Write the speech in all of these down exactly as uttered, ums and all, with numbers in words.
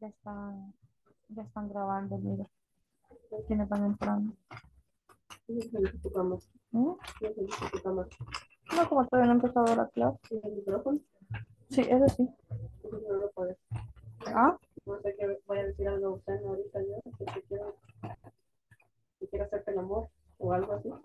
Ya están, ya están grabando, mira. ¿Quiénes van entrando? Sí, feliz tu cama. ¿Mm? Sí, feliz tu cama. No, como todavía no ha empezado la clase. ¿Y el micrófono? Sí, eso sí. Eso no lo puedes. Ah, No sé que voy a decir algo obsceno ahorita yo, que te quiero, que quiero hacerte el amor o algo así.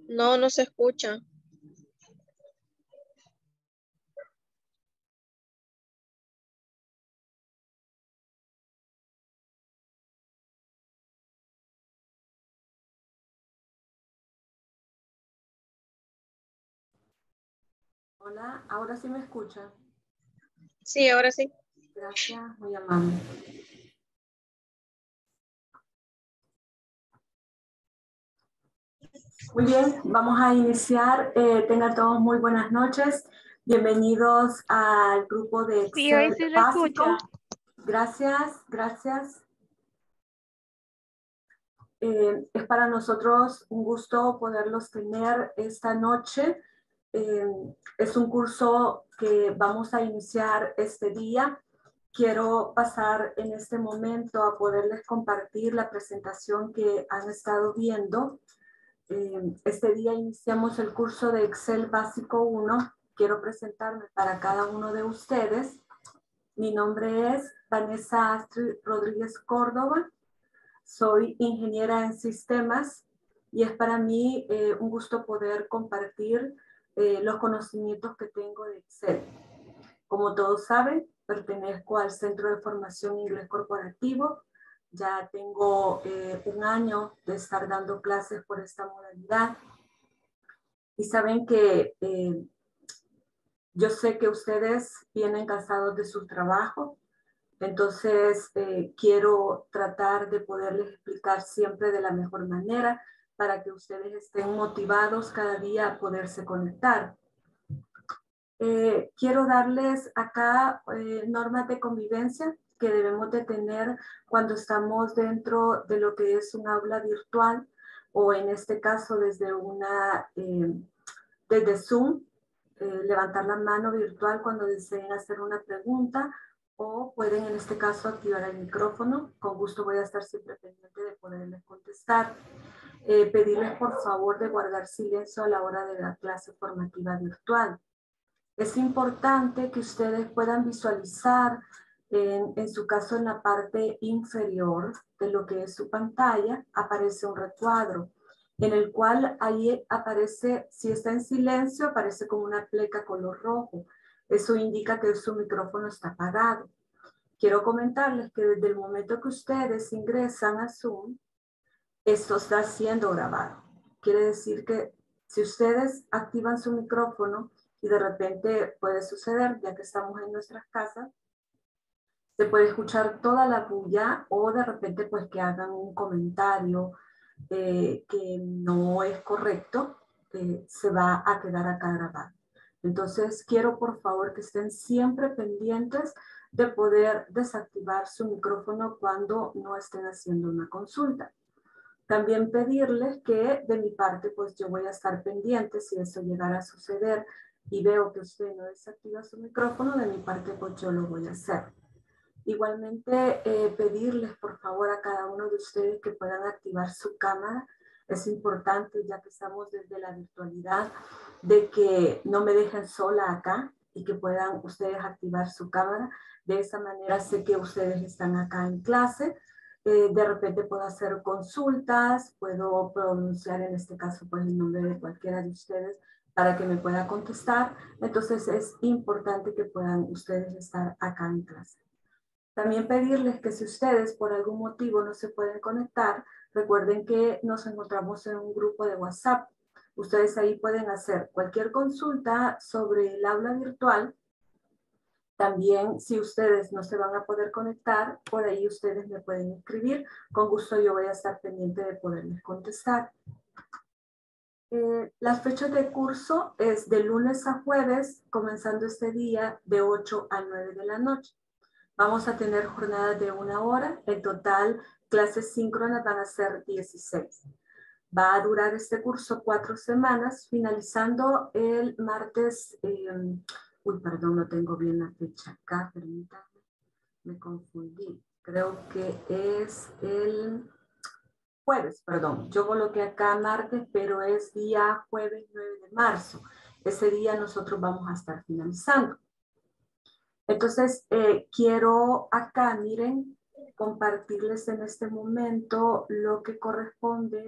No, no se escucha. Hola, ahora sí me escuchan. Sí, ahora sí. Gracias, muy amable. Muy bien, vamos a iniciar. Eh, tengan todos muy buenas noches. Bienvenidos al grupo de Sí, hoy Excel sí se básico. escucha. Gracias, gracias. Eh, es para nosotros un gusto poderlos tener esta noche. Eh, es un curso que vamos a iniciar este día. Quiero pasar en este momento a poderles compartir la presentación que han estado viendo. Eh, este día iniciamos el curso de Excel Básico uno. Quiero presentarme para cada uno de ustedes. Mi nombre es Vanessa Astrid Rodríguez Córdoba. Soy ingeniera en sistemas y es para mí eh, un gusto poder compartir eh, los conocimientos que tengo de Excel. Como todos saben, pertenezco al Centro de Formación Inglés Corporativo. Ya tengo eh, un año de estar dando clases por esta modalidad. Y saben que eh, yo sé que ustedes vienen cansados de su trabajo. Entonces, eh, quiero tratar de poderles explicar siempre de la mejor manera para que ustedes estén motivados cada día a poderse conectar. Eh, quiero darles acá eh, normas de convivencia que debemos de tener cuando estamos dentro de lo que es un aula virtual o en este caso desde una, eh, desde Zoom, eh, levantar la mano virtual cuando deseen hacer una pregunta o pueden en este caso activar el micrófono. Con gusto voy a estar siempre pendiente de poderles contestar. Eh, pedirles por favor de guardar silencio a la hora de la clase formativa virtual. Es importante que ustedes puedan visualizar en, en su caso en la parte inferior de lo que es su pantalla aparece un recuadro en el cual ahí aparece, si está en silencio, aparece como una pleca color rojo. Eso indica que su micrófono está apagado. Quiero comentarles que desde el momento que ustedes ingresan a Zoom, esto está siendo grabado. Quiere decir que si ustedes activan su micrófono y de repente puede suceder, ya que estamos en nuestras casas, se puede escuchar toda la bulla o de repente pues que hagan un comentario eh, que no es correcto, eh, se va a quedar acá grabado. Entonces quiero por favor que estén siempre pendientes de poder desactivar su micrófono cuando no estén haciendo una consulta. También pedirles que de mi parte, pues yo voy a estar pendiente si eso llegara a suceder y veo que usted no desactiva su micrófono, de mi parte, pues yo lo voy a hacer. Igualmente, eh, pedirles por favor a cada uno de ustedes que puedan activar su cámara. Es importante, ya que estamos desde la virtualidad, de que no me dejen sola acá y que puedan ustedes activar su cámara. De esa manera sé que ustedes están acá en clase. Eh, de repente puedo hacer consultas, puedo pronunciar en este caso pues el nombre de cualquiera de ustedes para que me pueda contestar. Entonces es importante que puedan ustedes estar acá en clase. También pedirles que si ustedes por algún motivo no se pueden conectar, recuerden que nos encontramos en un grupo de WhatsApp. Ustedes ahí pueden hacer cualquier consulta sobre el aula virtual. También, si ustedes no se van a poder conectar, por ahí ustedes me pueden escribir. Con gusto yo voy a estar pendiente de poderles contestar. Eh, las fechas de curso es de lunes a jueves, comenzando este día de ocho a nueve de la noche. Vamos a tener jornadas de una hora. En total, clases síncronas van a ser dieciséis. Va a durar este curso cuatro semanas, finalizando el martes. Eh, uy, perdón, no tengo bien la fecha acá, permítanme, me confundí. Creo que es el jueves, perdón. Yo coloqué acá martes, pero es día jueves nueve de marzo. Ese día nosotros vamos a estar finalizando. Entonces, eh, quiero acá, miren, compartirles en este momento lo que corresponde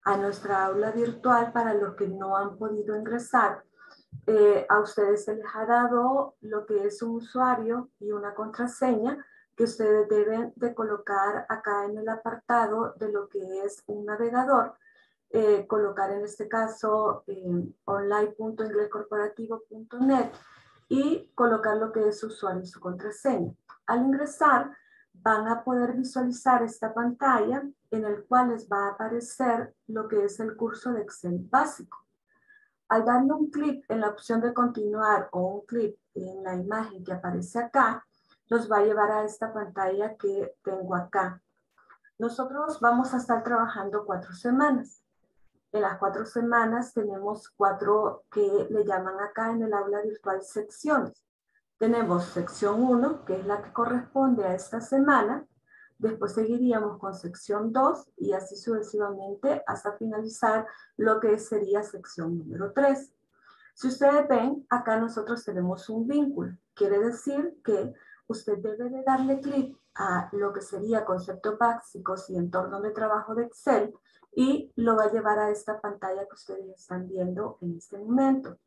a nuestra aula virtual, para los que no han podido ingresar, eh, a ustedes se les ha dado lo que es un usuario y una contraseña que ustedes deben de colocar acá en el apartado de lo que es un navegador. Eh, colocar en este caso eh, online punto inglés corporativo punto net y colocar lo que es su usuario y su contraseña. Al ingresar van a poder visualizar esta pantalla en el cual les va a aparecer lo que es el curso de Excel básico. Al darle un clic en la opción de continuar o un clic en la imagen que aparece acá, los va a llevar a esta pantalla que tengo acá. Nosotros vamos a estar trabajando cuatro semanas. En las cuatro semanas tenemos cuatro que le llaman acá en el aula virtual secciones. Tenemos sección uno, que es la que corresponde a esta semana. Después seguiríamos con sección dos y así sucesivamente hasta finalizar lo que sería sección número tres. Si ustedes ven, acá nosotros tenemos un vínculo. Quiere decir que usted debe de darle clic a lo que sería conceptos básicos y entorno de trabajo de Excel y lo va a llevar a esta pantalla que ustedes están viendo en este momento.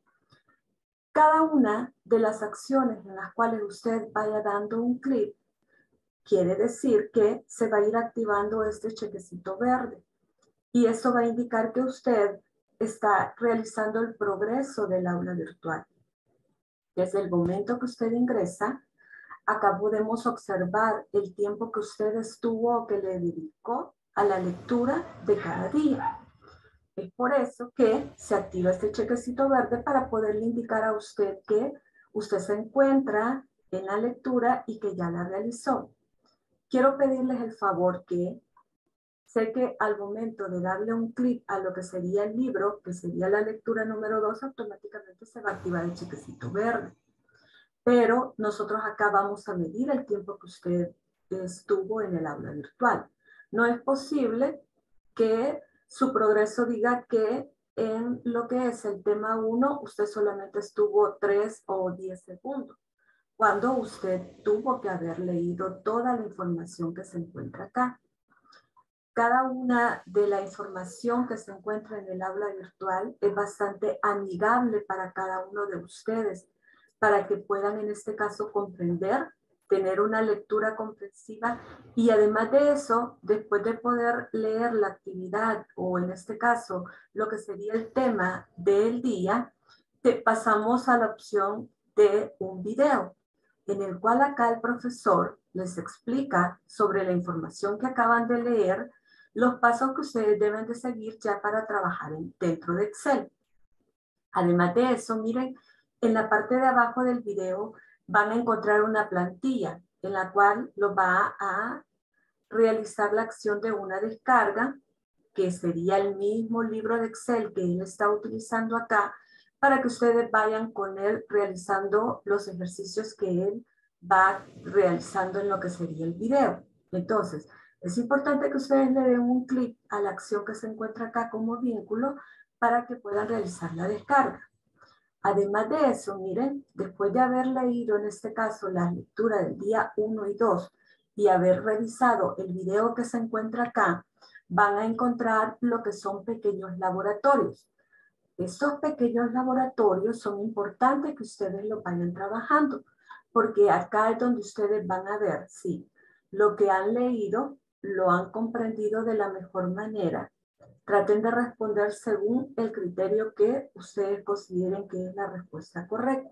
Cada una de las acciones en las cuales usted vaya dando un clic quiere decir que se va a ir activando este chequecito verde. Y esto va a indicar que usted está realizando el progreso del aula virtual. Desde el momento que usted ingresa, acá podemos observar el tiempo que usted estuvo o que le dedicó a la lectura de cada día. Es por eso que se activa este chequecito verde para poderle indicar a usted que usted se encuentra en la lectura y que ya la realizó. Quiero pedirles el favor que sé que al momento de darle un clic a lo que sería el libro, que sería la lectura número dos, automáticamente se va a activar el chequecito verde. Pero nosotros acá vamos a medir el tiempo que usted estuvo en el aula virtual. No es posible que su progreso diga que en lo que es el tema uno, usted solamente estuvo tres o diez segundos, cuando usted tuvo que haber leído toda la información que se encuentra acá. Cada una de la información que se encuentra en el aula virtual es bastante amigable para cada uno de ustedes, para que puedan en este caso comprender, tener una lectura comprensiva y además de eso, después de poder leer la actividad o en este caso lo que sería el tema del día, te pasamos a la opción de un video, en el cual acá el profesor les explica sobre la información que acaban de leer, los pasos que ustedes deben de seguir ya para trabajar en, dentro de Excel. Además de eso, miren, en la parte de abajo del video van a encontrar una plantilla en la cual los va a realizar la acción de una descarga, que sería el mismo libro de Excel que él está utilizando acá, para que ustedes vayan con él realizando los ejercicios que él va realizando en lo que sería el video. Entonces, es importante que ustedes le den un clic a la acción que se encuentra acá como vínculo para que puedan realizar la descarga. Además de eso, miren, después de haber leído en este caso la lectura del día uno y dos y haber revisado el video que se encuentra acá, van a encontrar lo que son pequeños laboratorios. Estos pequeños laboratorios son importantes que ustedes lo vayan trabajando, porque acá es donde ustedes van a ver si lo que han leído lo han comprendido de la mejor manera. Traten de responder según el criterio que ustedes consideren que es la respuesta correcta.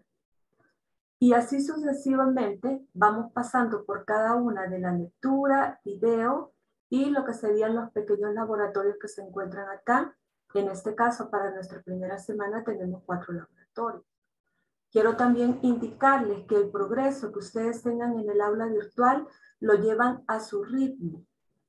Y así sucesivamente vamos pasando por cada una de la lectura, video y lo que serían los pequeños laboratorios que se encuentran acá. En este caso, para nuestra primera semana tenemos cuatro laboratorios. Quiero también indicarles que el progreso que ustedes tengan en el aula virtual lo llevan a su ritmo.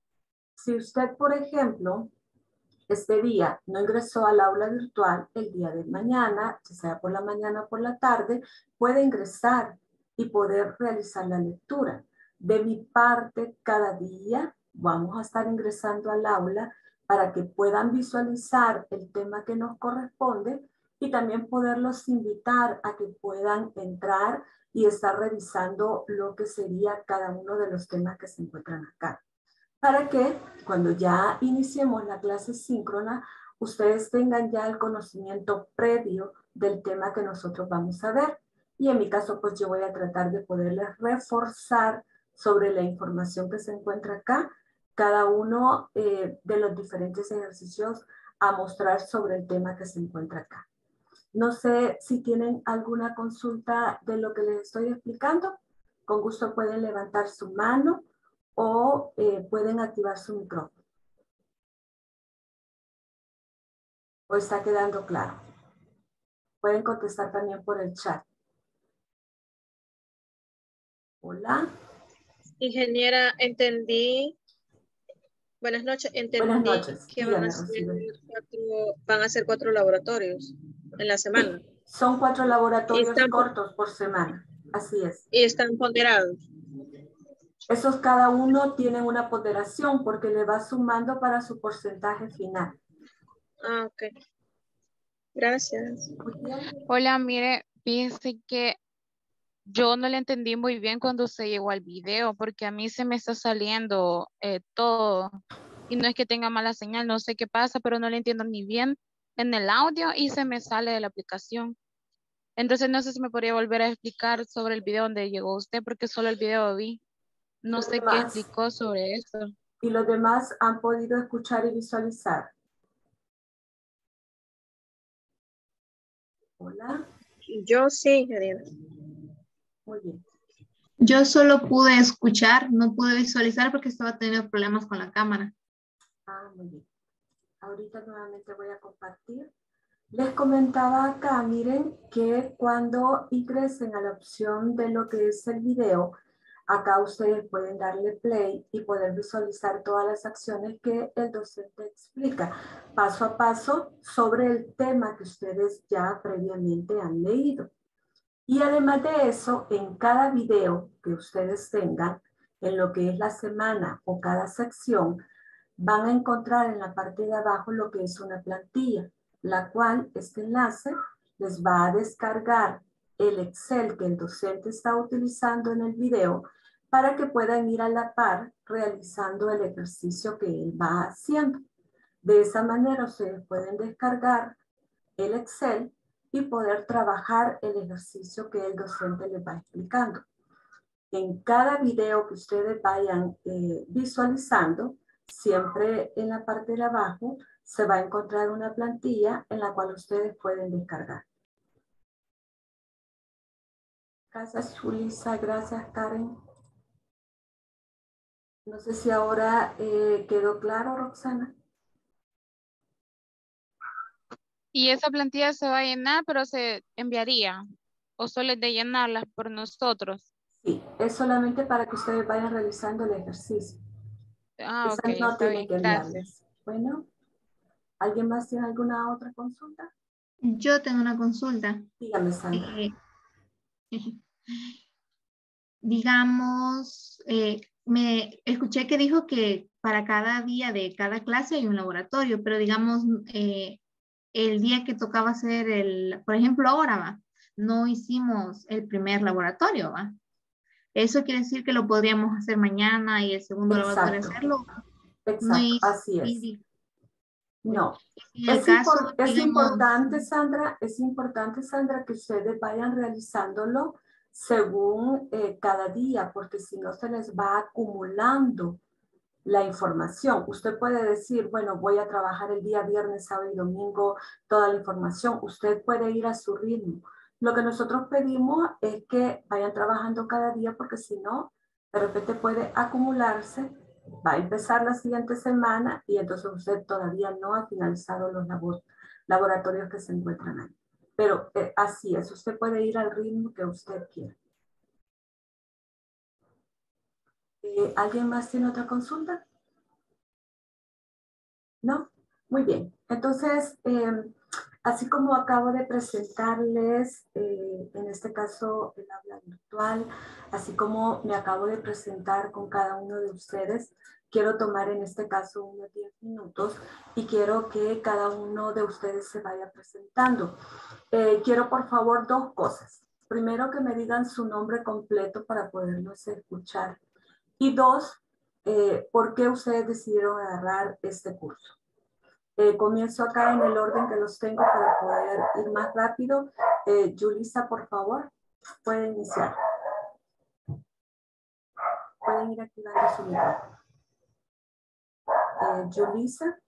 Si usted, por ejemplo, este día no ingresó al aula virtual, el día de mañana, ya sea por la mañana o por la tarde, puede ingresar y poder realizar la lectura. De mi parte, cada día vamos a estar ingresando al aula para que puedan visualizar el tema que nos corresponde y también poderlos invitar a que puedan entrar y estar revisando lo que sería cada uno de los temas que se encuentran acá. para que cuando ya iniciemos la clase síncrona, ustedes tengan ya el conocimiento previo del tema que nosotros vamos a ver. Y en mi caso, pues yo voy a tratar de poderles reforzar sobre la información que se encuentra acá, cada uno eh, de los diferentes ejercicios a mostrar sobre el tema que se encuentra acá. No sé si tienen alguna consulta de lo que les estoy explicando. Con gusto pueden levantar su mano o eh, pueden activar su micrófono. ¿O está quedando claro? Pueden contestar también por el chat. Hola. Ingeniera, entendí. Buenas noches. Buenas Entendí noches. que van Dígame, a ser Rocío. cuatro, van a ser cuatro laboratorios en la semana. Sí, son cuatro Y laboratorios están, cortos por semana. Así es. y están ponderados. Esos cada uno tienen una ponderación porque le va sumando para su porcentaje final. Ah, ok. Gracias. Muy bien. Hola, mire, fíjese que yo no le entendí muy bien cuando se llegó al video, porque a mí se me está saliendo eh, todo. Y no es que tenga mala señal, no sé qué pasa, pero no le entiendo ni bien en el audio y se me sale de la aplicación. Entonces no sé si me podría volver a explicar sobre el video donde llegó usted, porque solo el video vi. Y No los sé qué demás, explicó sobre eso. y los demás han podido escuchar y visualizar. Hola. Yo sí, ingeniera. Muy bien. Yo solo pude escuchar, no pude visualizar porque estaba teniendo problemas con la cámara. Ah, muy bien. Ahorita nuevamente voy a compartir. Les comentaba acá, miren, que cuando ingresen a la opción de lo que es el video, acá ustedes pueden darle play y poder visualizar todas las acciones que el docente explica paso a paso sobre el tema que ustedes ya previamente han leído. Y además de eso, en cada video que ustedes tengan, en lo que es la semana o cada sección, van a encontrar en la parte de abajo lo que es una plantilla, la cual este enlace les va a descargar el Excel que el docente está utilizando en el video para que puedan ir a la par realizando el ejercicio que él va haciendo. De esa manera ustedes pueden descargar el Excel y poder trabajar el ejercicio que el docente les va explicando. En cada video que ustedes vayan eh, visualizando, siempre en la parte de abajo se va a encontrar una plantilla en la cual ustedes pueden descargar. Gracias, Julissa. Gracias, Karen. No sé si ahora eh, quedó claro, Roxana. Y esa plantilla se va a llenar, pero se enviaría. O solo es de llenarla por nosotros. Sí, es solamente para que ustedes vayan realizando el ejercicio. Ah, Esa ok, no está tiene bien. que Gracias. enviarles. Bueno, ¿alguien más tiene alguna otra consulta? Yo tengo una consulta. Dígame, Sandra. Eh, digamos, eh, me escuché que dijo que para cada día de cada clase hay un laboratorio, pero digamos, eh, el día que tocaba hacer el, por ejemplo, ahora va, no hicimos el primer laboratorio, va. Eso quiere decir que lo podríamos hacer mañana y el segundo laboratorio Exacto. hacerlo. No Exacto, hay, así es. y- No. en el Es, caso, impor- es digamos, importante, Sandra, es importante, Sandra, que ustedes vayan realizándolo según eh, cada día, porque si no se les va acumulando la información. Usted puede decir, bueno, voy a trabajar el día viernes, sábado y domingo, toda la información. Usted puede ir a su ritmo. Lo que nosotros pedimos es que vayan trabajando cada día, porque si no, de repente puede acumularse. Va a empezar la siguiente semana y entonces usted todavía no ha finalizado los labor laboratorios que se encuentran ahí. Pero eh, así es, usted puede ir al ritmo que usted quiera. Eh, ¿Alguien más tiene otra consulta? ¿No? Muy bien. Entonces, eh, así como acabo de presentarles, eh, en este caso, el aula virtual, así como me acabo de presentar con cada uno de ustedes, quiero tomar en este caso unos diez minutos y quiero que cada uno de ustedes se vaya presentando. Eh, quiero, por favor, dos cosas. Primero, que me digan su nombre completo para poderlos escuchar. Y dos, eh, ¿por qué ustedes decidieron agarrar este curso? Eh, comienzo acá en el orden que los tengo para poder ir más rápido. Eh, Yulisa, por favor, puede iniciar. Pueden ir activando su micrófono. Eh, Yulisa.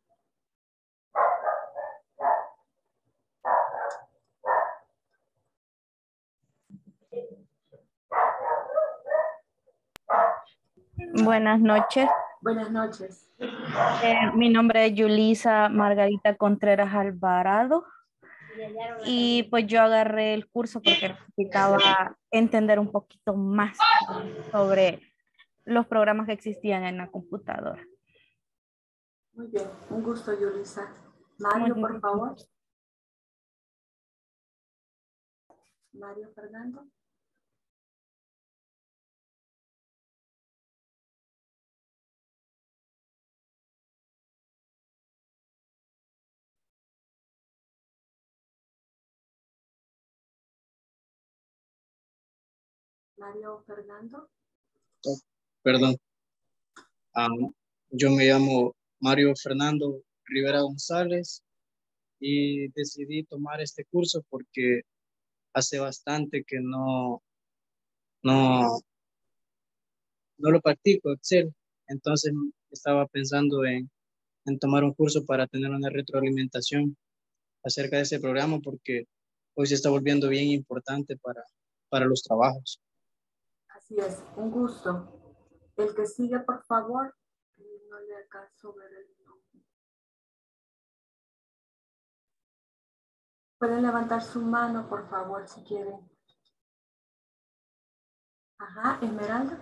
Buenas noches. Buenas noches. Eh, mi nombre es Yulisa Margarita Contreras Alvarado y pues yo agarré el curso porque necesitaba entender un poquito más sobre los programas que existían en la computadora. Muy bien, un gusto, Yulisa. Mario, Muy por bien. favor. Mario Fernando. Mario Fernando. Oh, perdón. Um, yo me llamo Mario Fernando Rivera González y decidí tomar este curso porque hace bastante que no, no, no lo practico, Excel. Entonces estaba pensando en, en tomar un curso para tener una retroalimentación acerca de ese programa porque hoy se está volviendo bien importante para, para los trabajos. Así es, un gusto. El que sigue, por favor. No le alcanzo a ver el nombre. Pueden levantar su mano, por favor, si quieren. Ajá, Esmeralda.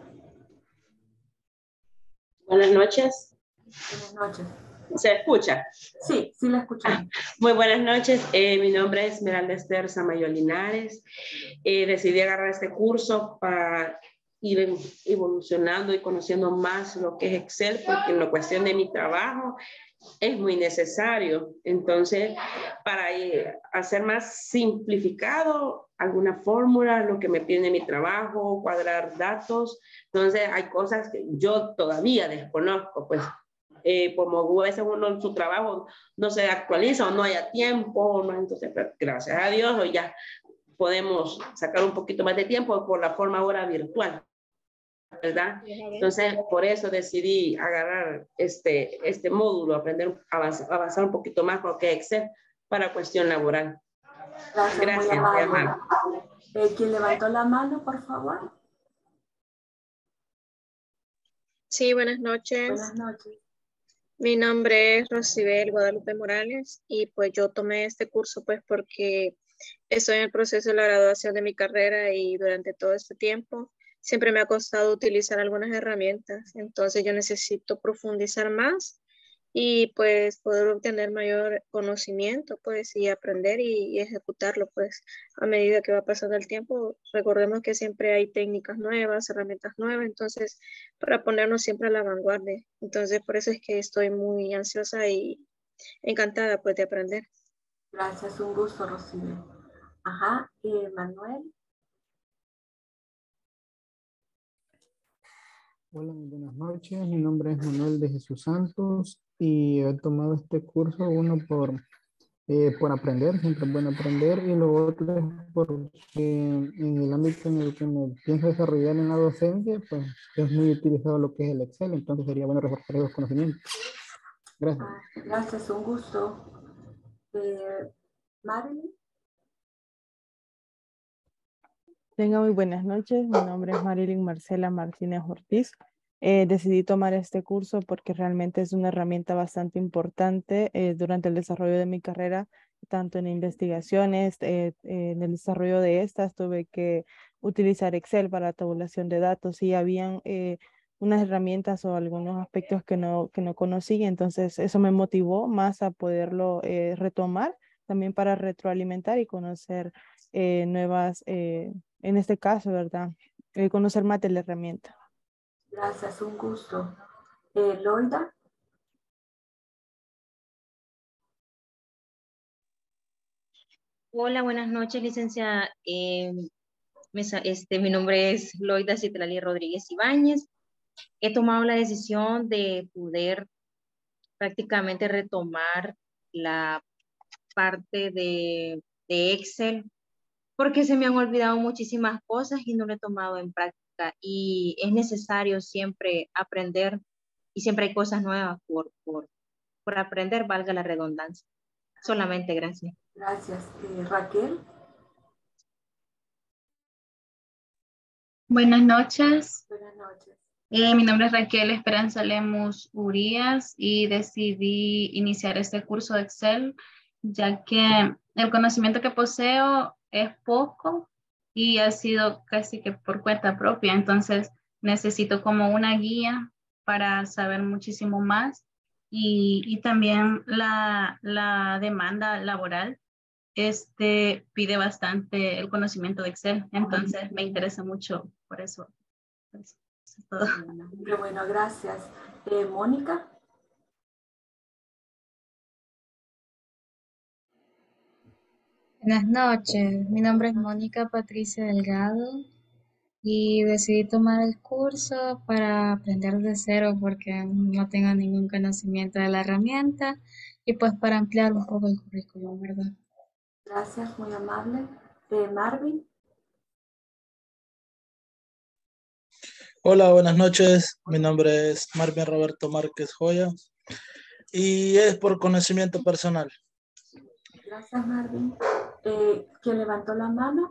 Buenas noches. Buenas noches. ¿Se escucha? Sí, sí la escuchamos. Muy buenas noches. Eh, mi nombre es Esmeralda Esther Samayo Linares. Eh, decidí agarrar este curso para ir evolucionando y conociendo más lo que es Excel, porque en la cuestión de mi trabajo es muy necesario. Entonces, para eh, hacer más simplificado alguna fórmula, lo que me pide mi trabajo, cuadrar datos. Entonces, hay cosas que yo todavía desconozco, pues. Eh, como a veces uno en su trabajo no se actualiza o no haya tiempo, ¿no? Entonces, pero gracias a Dios, hoy ya podemos sacar un poquito más de tiempo por la forma ahora virtual, ¿verdad? Entonces, por eso decidí agarrar este, este módulo, aprender, avanzar, avanzar un poquito más con lo que es Excel para cuestión laboral. Gracias, Gracias, muy amable. muy amable. Eh, ¿Quién levantó la mano, por favor? Sí, buenas noches. Buenas noches. Mi nombre es Rosibel Guadalupe Morales y pues yo tomé este curso pues porque estoy en el proceso de la graduación de mi carrera y durante todo este tiempo siempre me ha costado utilizar algunas herramientas. Entonces yo necesito profundizar más y pues poder obtener mayor conocimiento pues y aprender y, y ejecutarlo pues a medida que va pasando el tiempo. Recordemos que siempre hay técnicas nuevas, herramientas nuevas, entonces para ponernos siempre a la vanguardia. Entonces por eso es que estoy muy ansiosa y encantada pues de aprender. Gracias, un gusto, Rocío. Ajá, eh, Manuel. Hola, muy buenas noches. Mi nombre es Manuel de Jesús Santos y he tomado este curso, uno por, eh, por aprender, siempre es bueno aprender, y lo otro es porque en el ámbito en el que me pienso desarrollar en la docencia, pues es muy utilizado lo que es el Excel, entonces sería bueno reforzar esos conocimientos. Gracias. Ah, gracias, un gusto. Eh, Marilyn. Tenga muy buenas noches, mi nombre es Marilyn Marcela Martínez Ortiz. Eh, decidí tomar este curso porque realmente es una herramienta bastante importante eh, durante el desarrollo de mi carrera, tanto en investigaciones, eh, en el desarrollo de estas tuve que utilizar Excel para tabulación de datos y habían eh, unas herramientas o algunos aspectos que no, que no conocí, entonces eso me motivó más a poderlo eh, retomar, también para retroalimentar y conocer eh, nuevas eh, en este caso, ¿verdad? Eh, conocer más de la herramienta. Gracias, un gusto. Eh, Loida. Hola, buenas noches, licenciada. Eh, me sa- este, mi nombre es Loida Citlali Rodríguez Ibáñez. he tomado la decisión de poder prácticamente retomar la parte de, de Excel, porque se me han olvidado muchísimas cosas y no lo he tomado en práctica. Y es necesario siempre aprender y siempre hay cosas nuevas por, por, por aprender, valga la redundancia. Solamente gracias. Gracias. Eh, Raquel. Buenas noches. Buenas noches. Eh, mi nombre es Raquel Esperanza Lemus Urías y decidí iniciar este curso de Excel, ya que el conocimiento que poseo es poco y ha sido casi que por cuenta propia, entonces necesito como una guía para saber muchísimo más y, y también la, la demanda laboral este, pide bastante el conocimiento de Excel, entonces me interesa mucho por eso. Eso es todo. Qué bueno, gracias. Eh, Mónica. Buenas noches, mi nombre es Mónica Patricia Delgado y decidí tomar el curso para aprender de cero porque no tengo ningún conocimiento de la herramienta y pues para ampliar un poco el currículum, ¿verdad? Gracias, muy amable. Eh, Marvin. Hola, buenas noches. Mi nombre es Marvin Roberto Márquez Joya y es por conocimiento personal. Gracias, Marvin. Eh, ¿Quién levantó la mano?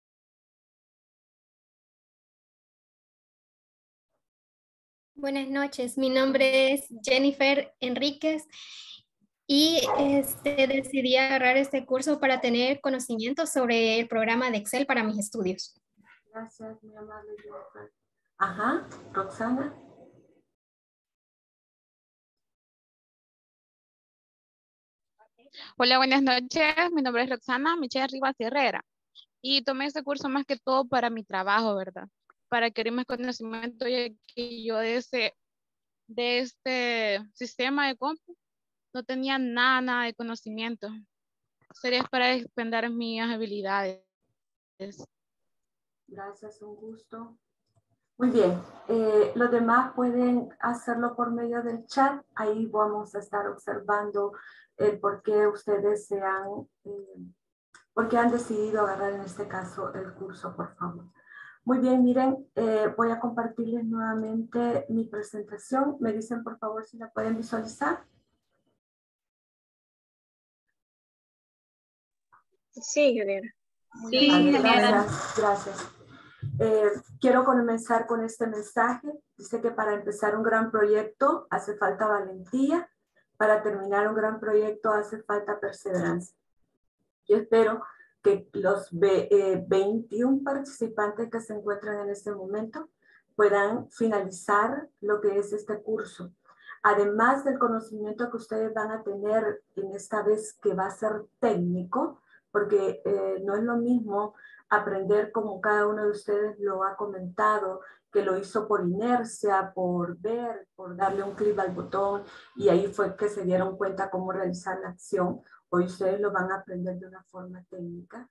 Buenas noches, mi nombre es Jennifer Enríquez y este, decidí agarrar este curso para tener conocimiento sobre el programa de Excel para mis estudios. Gracias, muy amable, Jennifer. Ajá, Roxana. Hola, buenas noches. Mi nombre es Roxana Michelle Rivas Herrera y tomé este curso más que todo para mi trabajo, ¿verdad? Para adquirir más conocimiento, ya que yo de, ese, de este sistema de compu no tenía nada, nada de conocimiento. Sería para expender mis habilidades. Gracias, un gusto. Muy bien, eh, los demás pueden hacerlo por medio del chat. Ahí vamos a estar observando el por qué ustedes se han, eh, por qué han decidido agarrar en este caso el curso, por favor. Muy bien, miren, eh, voy a compartirles nuevamente mi presentación. Me dicen por favor si la pueden visualizar. Sí, Juliana. Muy sí, amable, gracias, gracias. Eh, quiero comenzar con este mensaje. Dice que para empezar un gran proyecto hace falta valentía. Para terminar un gran proyecto hace falta perseverancia. Yo espero que los veintiún participantes que se encuentran en este momento puedan finalizar lo que es este curso. Además del conocimiento que ustedes van a tener en esta vez que va a ser técnico, porque eh, no es lo mismo aprender como cada uno de ustedes lo ha comentado, que lo hizo por inercia, por ver, por darle un clic al botón y ahí fue que se dieron cuenta cómo realizar la acción. Hoy ustedes lo van a aprender de una forma técnica.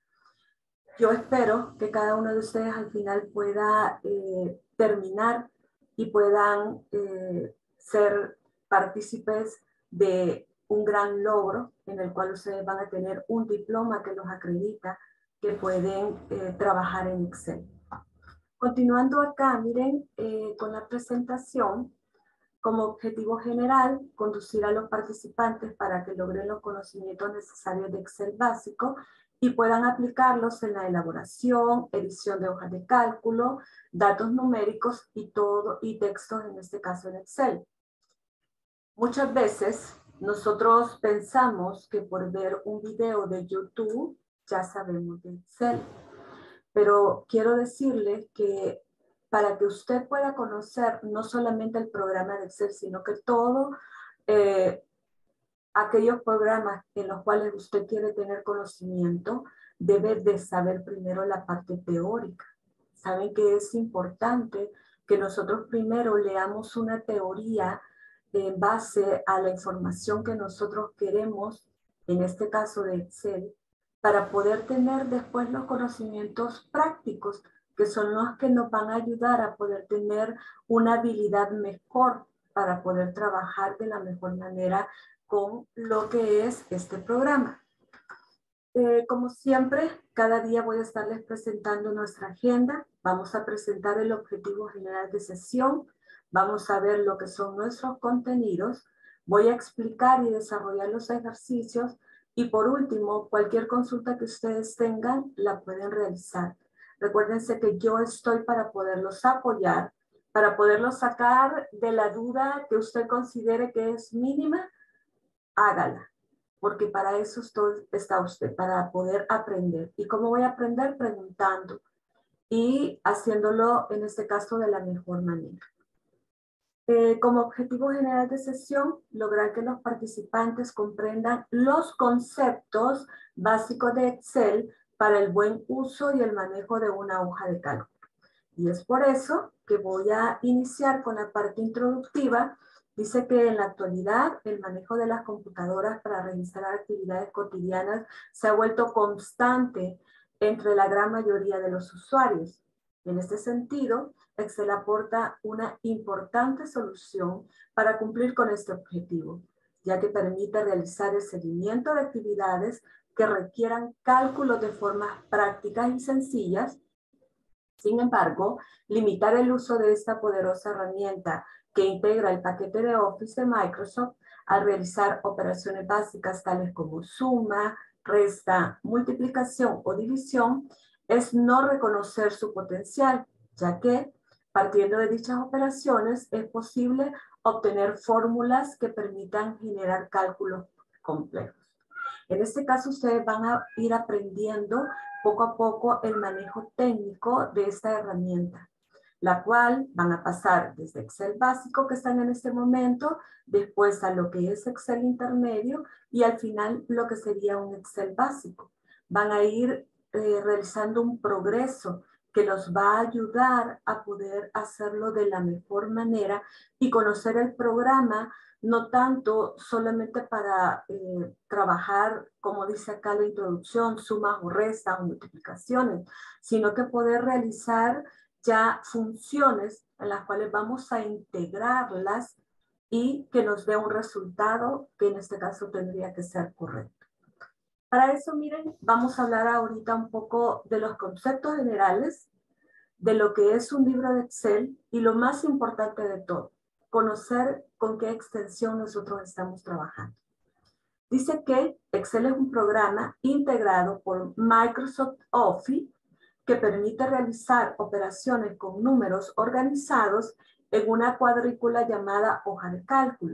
Yo espero que cada uno de ustedes al final pueda eh, terminar y puedan eh, ser partícipes de un gran logro en el cual ustedes van a tener un diploma que los acredita que pueden eh, trabajar en Excel. Continuando acá, miren, eh, con la presentación, como objetivo general, conducir a los participantes para que logren los conocimientos necesarios de Excel básico y puedan aplicarlos en la elaboración, edición de hojas de cálculo, datos numéricos y todo, y textos, en este caso en Excel. Muchas veces nosotros pensamos que por ver un video de YouTube ya sabemos de Excel, pero quiero decirle que para que usted pueda conocer no solamente el programa de Excel, sino que todos eh, aquellos programas en los cuales usted quiere tener conocimiento, debe de saber primero la parte teórica. Saben que es importante que nosotros primero leamos una teoría en base a la información que nosotros queremos, en este caso de Excel, para poder tener después los conocimientos prácticos que son los que nos van a ayudar a poder tener una habilidad mejor para poder trabajar de la mejor manera con lo que es este programa. Eh, como siempre, cada día voy a estarles presentando nuestra agenda. Vamos a presentar el objetivo general de sesión. Vamos a ver lo que son nuestros contenidos. Voy a explicar y desarrollar los ejercicios. Y por último, cualquier consulta que ustedes tengan, la pueden realizar. Recuérdense que yo estoy para poderlos apoyar, para poderlos sacar de la duda que usted considere que es mínima, hágala. Porque para eso estoy, está usted, para poder aprender. ¿Y cómo voy a aprender? Preguntando y haciéndolo, en este caso, de la mejor manera. Eh, como objetivo general de sesión, lograr que los participantes comprendan los conceptos básicos de Excel para el buen uso y el manejo de una hoja de cálculo. Y es por eso que voy a iniciar con la parte introductiva. Dice que en la actualidad el manejo de las computadoras para registrar actividades cotidianas se ha vuelto constante entre la gran mayoría de los usuarios. En este sentido, Excel aporta una importante solución para cumplir con este objetivo, ya que permite realizar el seguimiento de actividades que requieran cálculos de formas prácticas y sencillas. Sin embargo, limitar el uso de esta poderosa herramienta que integra el paquete de Office de Microsoft al realizar operaciones básicas tales como suma, resta, multiplicación o división es no reconocer su potencial, ya que partiendo de dichas operaciones es posible obtener fórmulas que permitan generar cálculos complejos. En este caso ustedes van a ir aprendiendo poco a poco el manejo técnico de esta herramienta, la cual van a pasar desde Excel básico que están en este momento, después a lo que es Excel intermedio y al final lo que sería un Excel básico. Van a ir eh, realizando un progreso que los va a ayudar a poder hacerlo de la mejor manera y conocer el programa no tanto solamente para eh, trabajar, como dice acá la introducción, sumas o restas o multiplicaciones, sino que poder realizar ya funciones en las cuales vamos a integrarlas y que nos dé un resultado que en este caso tendría que ser correcto. Para eso, miren, vamos a hablar ahorita un poco de los conceptos generales, de lo que es un libro de Excel y lo más importante de todo, conocer con qué extensión nosotros estamos trabajando. Dice que Excel es un programa integrado por Microsoft Office que permite realizar operaciones con números organizados en una cuadrícula llamada hoja de cálculo.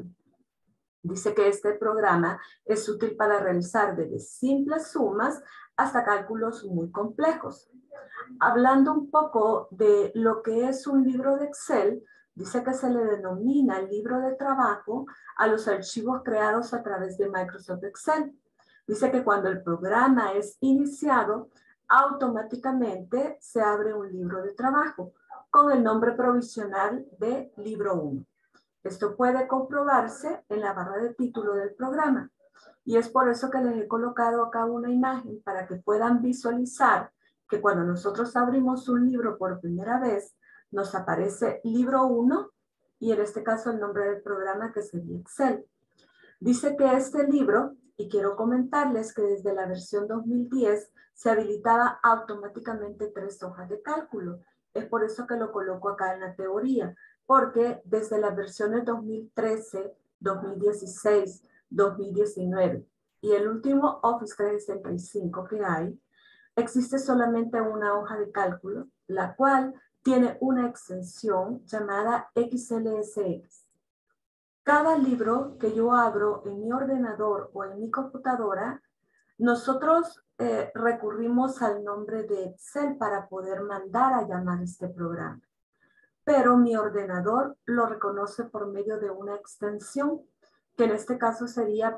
Dice que este programa es útil para realizar desde simples sumas hasta cálculos muy complejos. Hablando un poco de lo que es un libro de Excel, dice que se le denomina libro de trabajo a los archivos creados a través de Microsoft Excel. Dice que cuando el programa es iniciado, automáticamente se abre un libro de trabajo con el nombre provisional de libro uno. Esto puede comprobarse en la barra de título del programa. Y es por eso que les he colocado acá una imagen para que puedan visualizar que cuando nosotros abrimos un libro por primera vez, nos aparece libro uno y en este caso el nombre del programa que sería Excel. Dice que este libro, y quiero comentarles que desde la versión dos mil diez se habilitaba automáticamente tres hojas de cálculo. Es por eso que lo coloco acá en la teoría, porque desde las versiones dos mil trece, dos mil dieciséis, dos mil diecinueve y el último Office trescientos sesenta y cinco que hay, existe solamente una hoja de cálculo, la cual tiene una extensión llamada X L S X. Cada libro que yo abro en mi ordenador o en mi computadora, nosotros eh, recurrimos al nombre de Excel para poder mandar a llamar este programa. Pero mi ordenador lo reconoce por medio de una extensión, que en este caso sería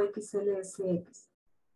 .xlsx.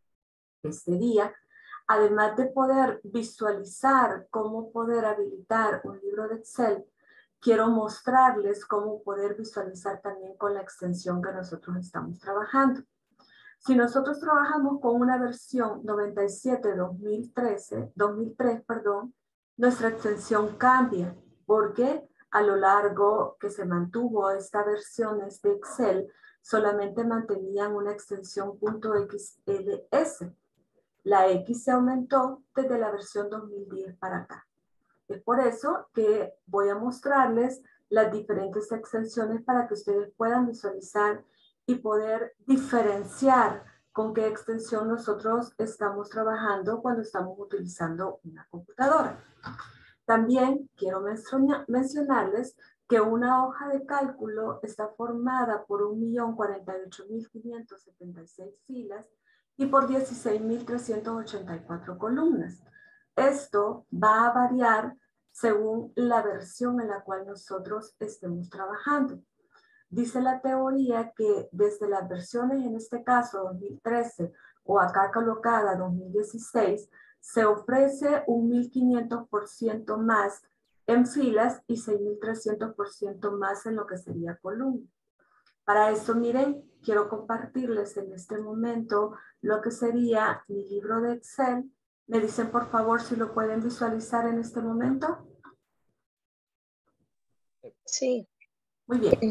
Este día, además de poder visualizar cómo poder habilitar un libro de Excel, quiero mostrarles cómo poder visualizar también con la extensión que nosotros estamos trabajando. Si nosotros trabajamos con una versión noventa y siete dos mil trece, dos mil tres, perdón, nuestra extensión cambia porque a lo largo que se mantuvo esta versión de Excel, solamente mantenían una extensión .xls. La X se aumentó desde la versión dos mil diez para acá. Es por eso que voy a mostrarles las diferentes extensiones para que ustedes puedan visualizar y poder diferenciar con qué extensión nosotros estamos trabajando cuando estamos utilizando una computadora. También quiero mencionarles que una hoja de cálculo está formada por un millón cuarenta y ocho mil quinientas setenta y seis filas y por dieciséis mil trescientas ochenta y cuatro columnas. Esto va a variar según la versión en la cual nosotros estemos trabajando. Dice la teoría que desde las versiones, en este caso dos mil trece o acá colocada dos mil dieciséis, se ofrece un mil quinientos por ciento más en filas y seis mil trescientos por ciento más en lo que sería columna. Para esto, miren, quiero compartirles en este momento lo que sería mi libro de Excel. ¿Me dicen por favor si lo pueden visualizar en este momento? Sí. Muy bien.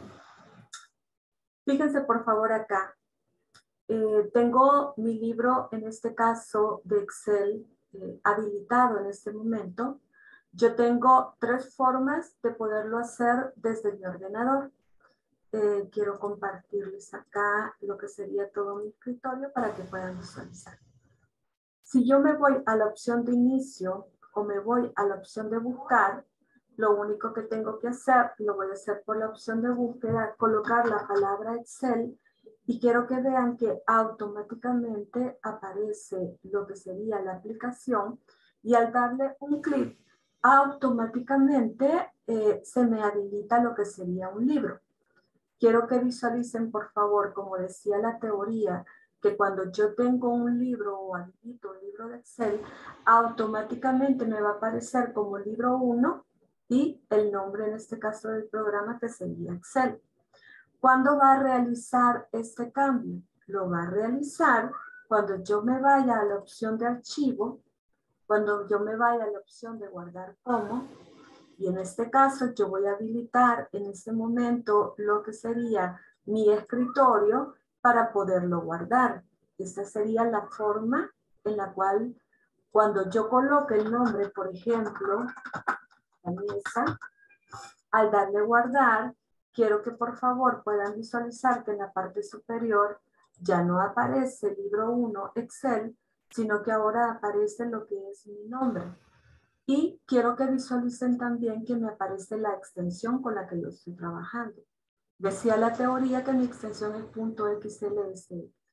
Fíjense por favor acá. Eh, tengo mi libro, en este caso de Excel, eh, habilitado en este momento. Yo tengo tres formas de poderlo hacer desde mi ordenador. Eh, quiero compartirles acá lo que sería todo mi escritorio para que puedan visualizar. Si yo me voy a la opción de inicio o me voy a la opción de buscar, lo único que tengo que hacer, lo voy a hacer por la opción de búsqueda, colocar la palabra Excel y quiero que vean que automáticamente aparece lo que sería la aplicación y al darle un clic, automáticamente eh, se me habilita lo que sería un libro. Quiero que visualicen, por favor, como decía la teoría, que cuando yo tengo un libro o habilito un libro de Excel, automáticamente me va a aparecer como libro uno y el nombre en este caso del programa que sería Excel. ¿Cuándo va a realizar este cambio? Lo va a realizar cuando yo me vaya a la opción de archivo, cuando yo me vaya a la opción de guardar como, y en este caso yo voy a habilitar en este momento lo que sería mi escritorio para poderlo guardar. Esta sería la forma en la cual cuando yo coloque el nombre, por ejemplo, la mesa, al darle guardar, quiero que por favor puedan visualizar que en la parte superior ya no aparece libro uno Excel, sino que ahora aparece lo que es mi nombre. Y quiero que visualicen también que me aparece la extensión con la que yo estoy trabajando. Decía la teoría que mi extensión es .xls.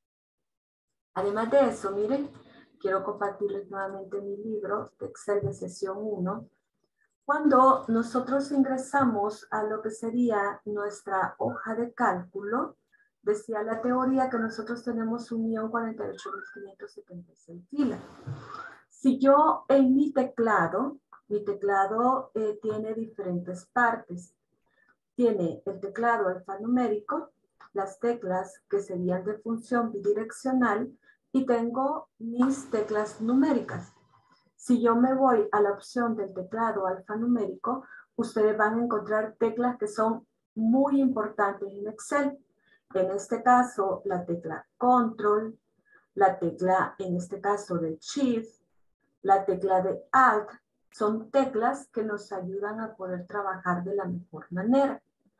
Además de eso, miren, quiero compartirles nuevamente mi libro de Excel de sesión uno. Cuando nosotros ingresamos a lo que sería nuestra hoja de cálculo, decía la teoría que nosotros tenemos un millón cuarenta y ocho mil quinientas setenta y seis filas. Si yo en mi teclado, mi teclado eh, tiene diferentes partes. Tiene el teclado alfanumérico, las teclas que serían de función bidireccional y tengo mis teclas numéricas. Si yo me voy a la opción del teclado alfanumérico, ustedes van a encontrar teclas que son muy importantes en Excel. En este caso, la tecla Control, la tecla, en este caso, de Shift, la tecla de Alt, son teclas que nos ayudan a poder trabajar de la mejor manera.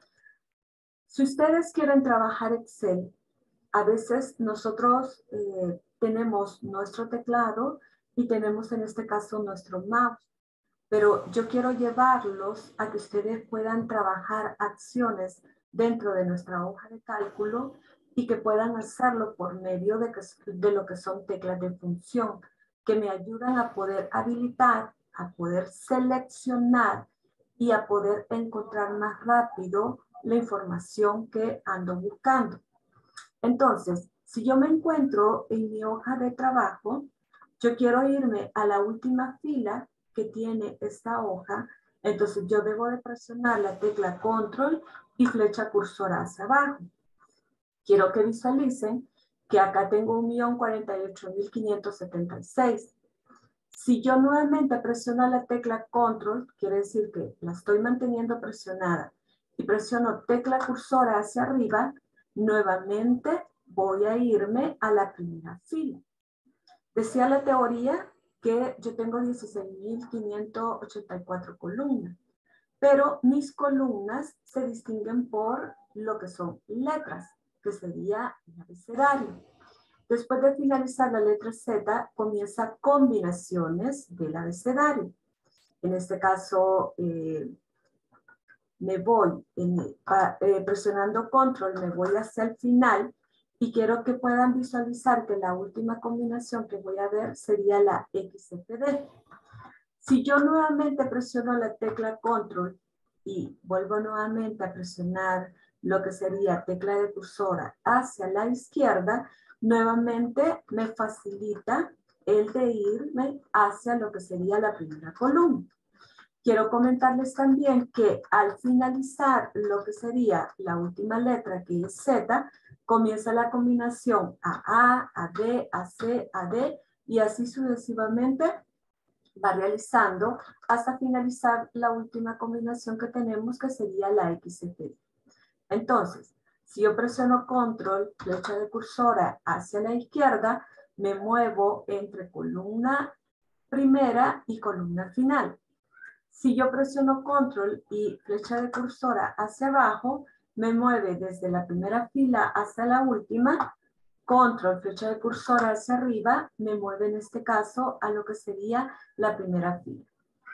Si ustedes quieren trabajar Excel, a veces nosotros eh, tenemos nuestro teclado y tenemos en este caso nuestro mouse, pero yo quiero llevarlos a que ustedes puedan trabajar acciones dentro de nuestra hoja de cálculo y que puedan hacerlo por medio de, que, de lo que son teclas de función, que me ayudan a poder habilitar, a poder seleccionar y a poder encontrar más rápido la información que ando buscando. Entonces, si yo me encuentro en mi hoja de trabajo, yo quiero irme a la última fila que tiene esta hoja, entonces yo debo de presionar la tecla Control y flecha cursor hacia abajo. Quiero que visualicen que acá tengo un millón cuarenta y ocho mil quinientos setenta y seis. Si yo nuevamente presiono la tecla control, quiere decir que la estoy manteniendo presionada, y presiono tecla cursora hacia arriba, nuevamente voy a irme a la primera fila. Decía la teoría que yo tengo dieciséis mil quinientas ochenta y cuatro columnas, pero mis columnas se distinguen por lo que son letras, que sería el abecedario. Después de finalizar la letra Z, comienza combinaciones del abecedario. En este caso, eh, me voy en, eh, presionando control, me voy hacia el final y quiero que puedan visualizar que la última combinación que voy a ver sería la X F D. Si yo nuevamente presiono la tecla control y vuelvo nuevamente a presionar lo que sería tecla de cursora hacia la izquierda, nuevamente me facilita el de irme hacia lo que sería la primera columna. Quiero comentarles también que al finalizar lo que sería la última letra, que es Z, comienza la combinación a A, a D, a C, a D, y así sucesivamente va realizando hasta finalizar la última combinación que tenemos, que sería la X F D. Entonces, si yo presiono control, flecha de cursora hacia la izquierda, me muevo entre columna primera y columna final. Si yo presiono control y flecha de cursora hacia abajo, me mueve desde la primera fila hasta la última. Control, flecha de cursora hacia arriba, me mueve en este caso a lo que sería la primera fila.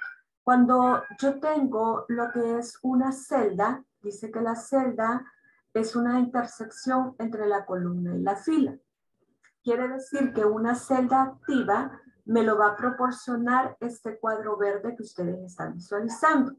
Cuando yo tengo lo que es una celda, dice que la celda es una intersección entre la columna y la fila. Quiere decir que una celda activa me lo va a proporcionar este cuadro verde que ustedes están visualizando.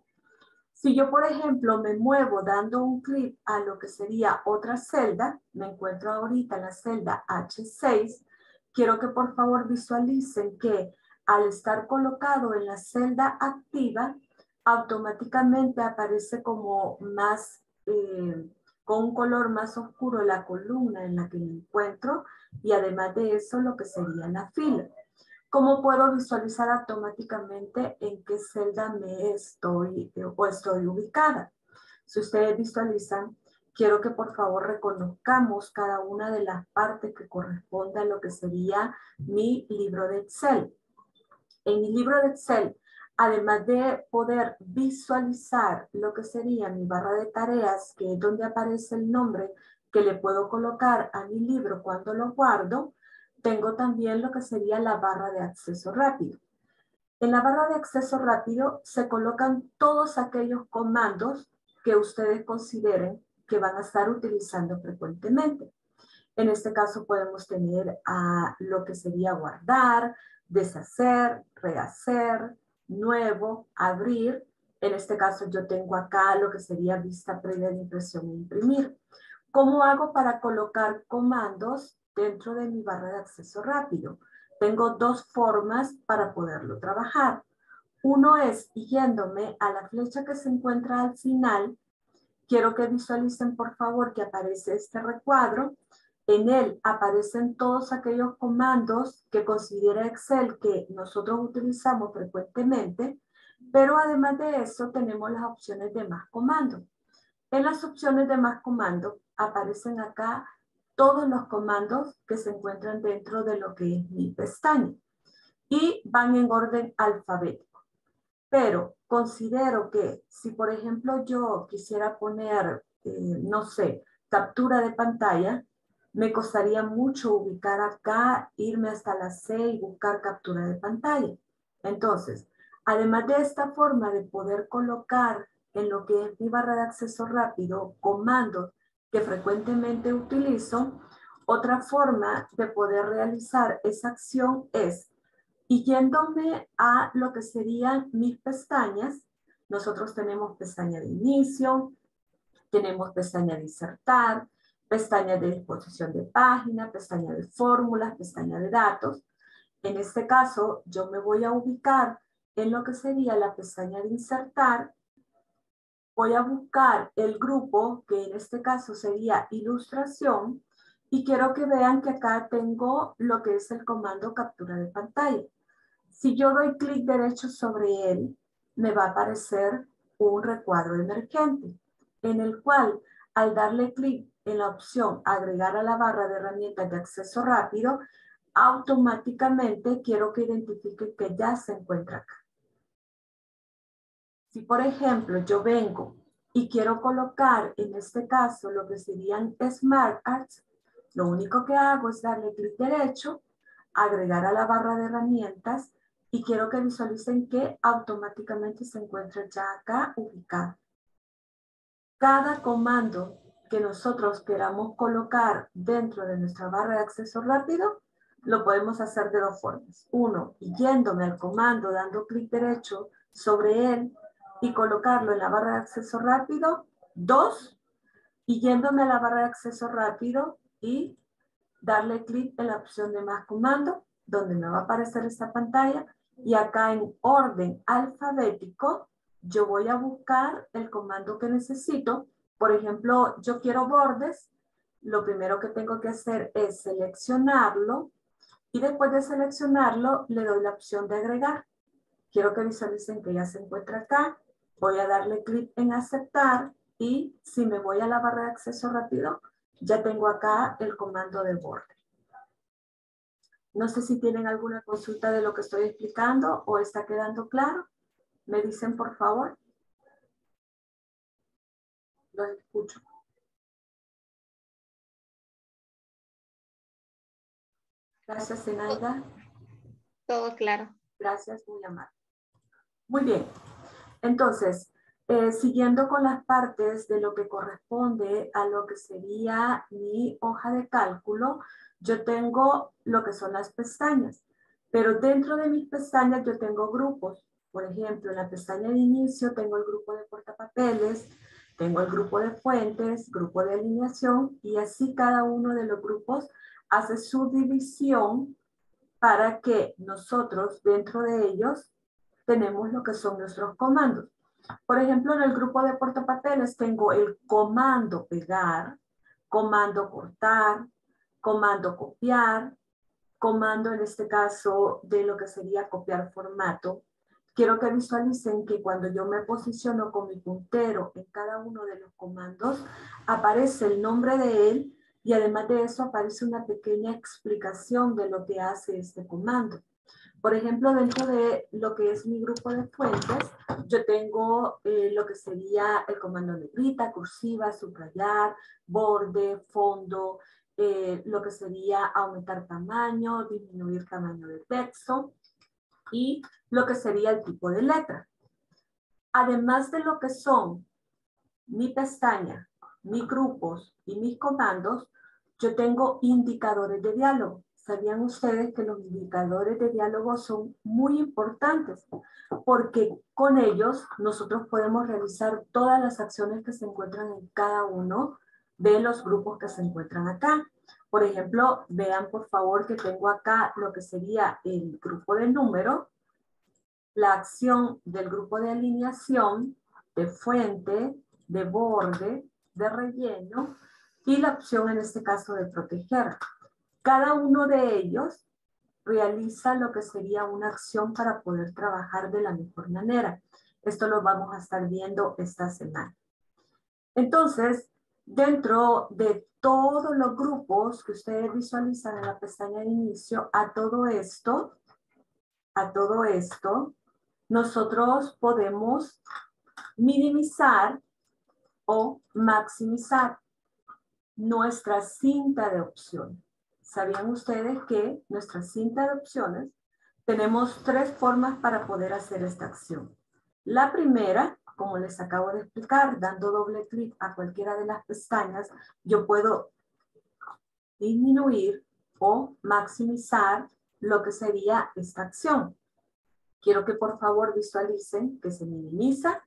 Si yo, por ejemplo, me muevo dando un clic a lo que sería otra celda, me encuentro ahorita en la celda H seis, quiero que por favor visualicen que al estar colocado en la celda activa, automáticamente aparece como más, eh, con un color más oscuro la columna en la que me encuentro, y además de eso lo que sería la fila. ¿Cómo puedo visualizar automáticamente en qué celda me estoy o estoy ubicada? Si ustedes visualizan, quiero que por favor reconozcamos cada una de las partes que corresponde a lo que sería mi libro de Excel. En mi libro de Excel, además de poder visualizar lo que sería mi barra de tareas, que es donde aparece el nombre que le puedo colocar a mi libro cuando lo guardo, tengo también lo que sería la barra de acceso rápido. En la barra de acceso rápido se colocan todos aquellos comandos que ustedes consideren que van a estar utilizando frecuentemente. En este caso podemos tener a lo que sería guardar, deshacer, rehacer, nuevo, abrir. En este caso yo tengo acá lo que sería vista previa de impresión e imprimir. ¿Cómo hago para colocar comandos dentro de mi barra de acceso rápido? Tengo dos formas para poderlo trabajar. Uno es yéndome a la flecha que se encuentra al final. Quiero que visualicen por favor que aparece este recuadro. En él aparecen todos aquellos comandos que considera Excel que nosotros utilizamos frecuentemente, pero además de eso tenemos las opciones de más comandos. En las opciones de más comandos aparecen acá todos los comandos que se encuentran dentro de lo que es mi pestaña y van en orden alfabético. Pero considero que si por ejemplo yo quisiera poner, eh, no sé, captura de pantalla, me costaría mucho ubicar acá, irme hasta la C y buscar captura de pantalla. Entonces, además de esta forma de poder colocar en lo que es mi barra de acceso rápido comandos que frecuentemente utilizo, otra forma de poder realizar esa acción es y yéndome a lo que serían mis pestañas. Nosotros tenemos pestaña de inicio, tenemos pestaña de insertar, pestaña de disposición de página, pestaña de fórmulas, pestaña de datos. En este caso, yo me voy a ubicar en lo que sería la pestaña de insertar. Voy a buscar el grupo, que en este caso sería ilustración, y quiero que vean que acá tengo lo que es el comando captura de pantalla. Si yo doy clic derecho sobre él, me va a aparecer un recuadro emergente, en el cual al darle clic en la opción agregar a la barra de herramientas de acceso rápido, automáticamente quiero que identifique que ya se encuentra acá. Si por ejemplo yo vengo y quiero colocar en este caso lo que serían Smart Arts, lo único que hago es darle clic derecho, agregar a la barra de herramientas y quiero que visualicen que automáticamente se encuentra ya acá ubicado. Cada comando que nosotros queramos colocar dentro de nuestra barra de acceso rápido, lo podemos hacer de dos formas. Uno, yéndome al comando, dando clic derecho sobre él y colocarlo en la barra de acceso rápido. Dos, y yéndome a la barra de acceso rápido y darle clic en la opción de más comando, donde me va a aparecer esta pantalla. Y acá en orden alfabético, yo voy a buscar el comando que necesito. Por ejemplo, yo quiero bordes. Lo primero que tengo que hacer es seleccionarlo. Y después de seleccionarlo, le doy la opción de agregar. Quiero que visualicen que ya se encuentra acá. Voy a darle clic en aceptar. Y si me voy a la barra de acceso rápido, ya tengo acá el comando de borde. No sé si tienen alguna consulta de lo que estoy explicando o está quedando claro. ¿Me dicen, por favor? Los escucho. Gracias, Zenaida. Todo claro. Gracias, muy amable. Muy bien. Entonces, eh, siguiendo con las partes de lo que corresponde a lo que sería mi hoja de cálculo, yo tengo lo que son las pestañas. Pero dentro de mis pestañas yo tengo grupos. Por ejemplo, en la pestaña de inicio tengo el grupo de portapapeles, tengo el grupo de fuentes, grupo de alineación, y así cada uno de los grupos hace su división para que nosotros dentro de ellos tenemos lo que son nuestros comandos. Por ejemplo, en el grupo de portapapeles tengo el comando pegar, comando cortar, comando copiar, comando en este caso de lo que sería copiar formato. Quiero que visualicen que cuando yo me posiciono con mi puntero en cada uno de los comandos, aparece el nombre de él y además de eso aparece una pequeña explicación de lo que hace este comando. Por ejemplo, dentro de lo que es mi grupo de fuentes, yo tengo eh, lo que sería el comando negrita, cursiva, subrayar, borde, fondo, eh, lo que sería aumentar tamaño, disminuir tamaño de texto y lo que sería el tipo de letra. Además de lo que son mi pestaña, mis grupos y mis comandos, yo tengo indicadores de diálogo. ¿Sabían ustedes que los indicadores de diálogo son muy importantes? Porque con ellos nosotros podemos realizar todas las acciones que se encuentran en cada uno de los grupos que se encuentran acá. Por ejemplo, vean por favor que tengo acá lo que sería el grupo de número, la acción del grupo de alineación, de fuente, de borde, de relleno y la opción en este caso de proteger. Cada uno de ellos realiza lo que sería una acción para poder trabajar de la mejor manera. Esto lo vamos a estar viendo esta semana. Entonces, dentro de todos los grupos que ustedes visualizan en la pestaña de inicio, a todo esto, a todo esto, nosotros podemos minimizar o maximizar nuestra cinta de opciones. ¿Sabían ustedes que nuestra cinta de opciones tenemos tres formas para poder hacer esta acción? La primera, como les acabo de explicar, dando doble clic a cualquiera de las pestañas, yo puedo disminuir o maximizar lo que sería esta acción. Quiero que por favor visualicen que se minimiza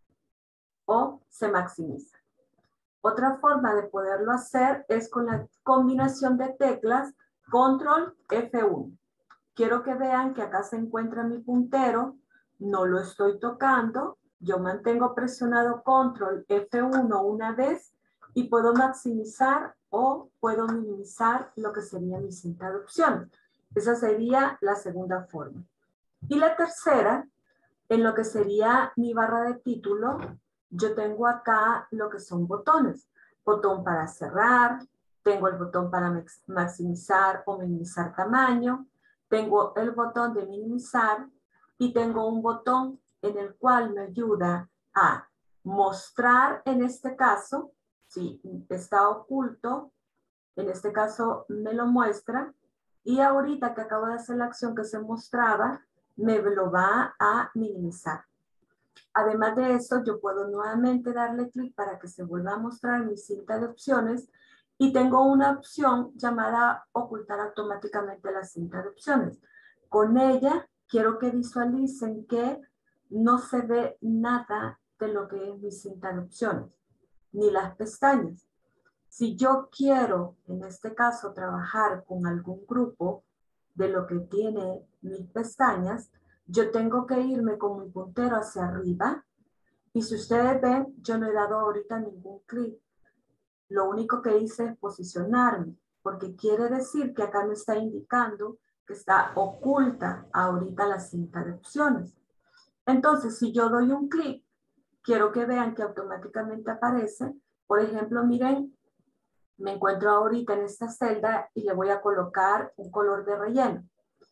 o se maximiza. Otra forma de poderlo hacer es con la combinación de teclas control F uno. Quiero que vean que acá se encuentra mi puntero, no lo estoy tocando, yo mantengo presionado control F uno una vez y puedo maximizar o puedo minimizar lo que sería mi cinta de opciones. Esa sería la segunda forma. Y la tercera, en lo que sería mi barra de título, yo tengo acá lo que son botones. Botón para cerrar, tengo el botón para maximizar o minimizar tamaño, tengo el botón de minimizar y tengo un botón en el cual me ayuda a mostrar, en este caso, si está oculto, en este caso me lo muestra, y ahorita que acabo de hacer la acción que se mostraba, me lo va a minimizar. Además de eso, yo puedo nuevamente darle clic para que se vuelva a mostrar mi cinta de opciones y tengo una opción llamada ocultar automáticamente la cinta de opciones. Con ella quiero que visualicen que no se ve nada de lo que es mi cinta de opciones, ni las pestañas. Si yo quiero, en este caso, trabajar con algún grupo de lo que tiene mis pestañas, yo tengo que irme con mi puntero hacia arriba. Y si ustedes ven, yo no he dado ahorita ningún clic. Lo único que hice es posicionarme, porque quiere decir que acá me está indicando que está oculta ahorita la cinta de opciones. Entonces, si yo doy un clic, quiero que vean que automáticamente aparece. Por ejemplo, miren, me encuentro ahorita en esta celda y le voy a colocar un color de relleno.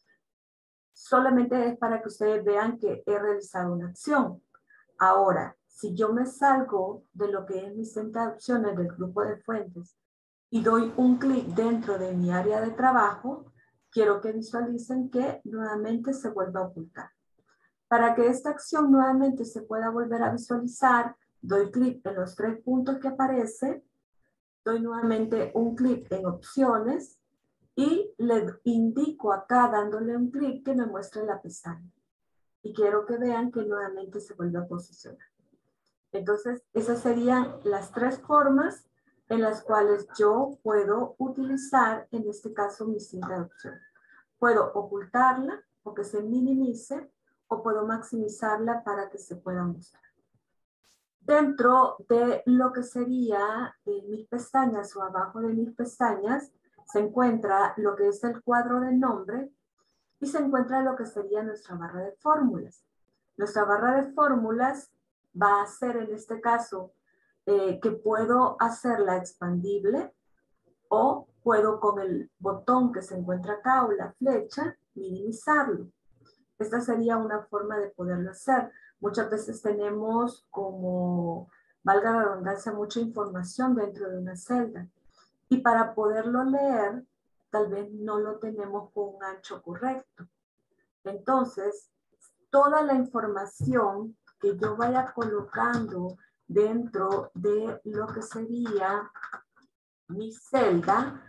Solamente es para que ustedes vean que he realizado una acción. Ahora, si yo me salgo de lo que es mi cinta de opciones del grupo de fuentes y doy un clic dentro de mi área de trabajo, quiero que visualicen que nuevamente se vuelve a ocultar. Para que esta acción nuevamente se pueda volver a visualizar, doy clic en los tres puntos que aparece, doy nuevamente un clic en opciones y le indico acá dándole un clic que me muestre la pestaña. Y quiero que vean que nuevamente se vuelve a posicionar. Entonces, esas serían las tres formas en las cuales yo puedo utilizar, en este caso, mi cinta de opciones. Puedo ocultarla o que se minimice, o puedo maximizarla para que se pueda mostrar. Dentro de lo que sería eh, mis pestañas o abajo de mis pestañas, se encuentra lo que es el cuadro de nombre y se encuentra lo que sería nuestra barra de fórmulas. Nuestra barra de fórmulas va a ser en este caso eh, que puedo hacerla expandible o puedo con el botón que se encuentra acá o la flecha minimizarlo. Esta sería una forma de poderlo hacer. Muchas veces tenemos como, valga la redundancia, mucha información dentro de una celda. Y para poderlo leer, tal vez no lo tenemos con un ancho correcto. Entonces, toda la información que yo vaya colocando dentro de lo que sería mi celda,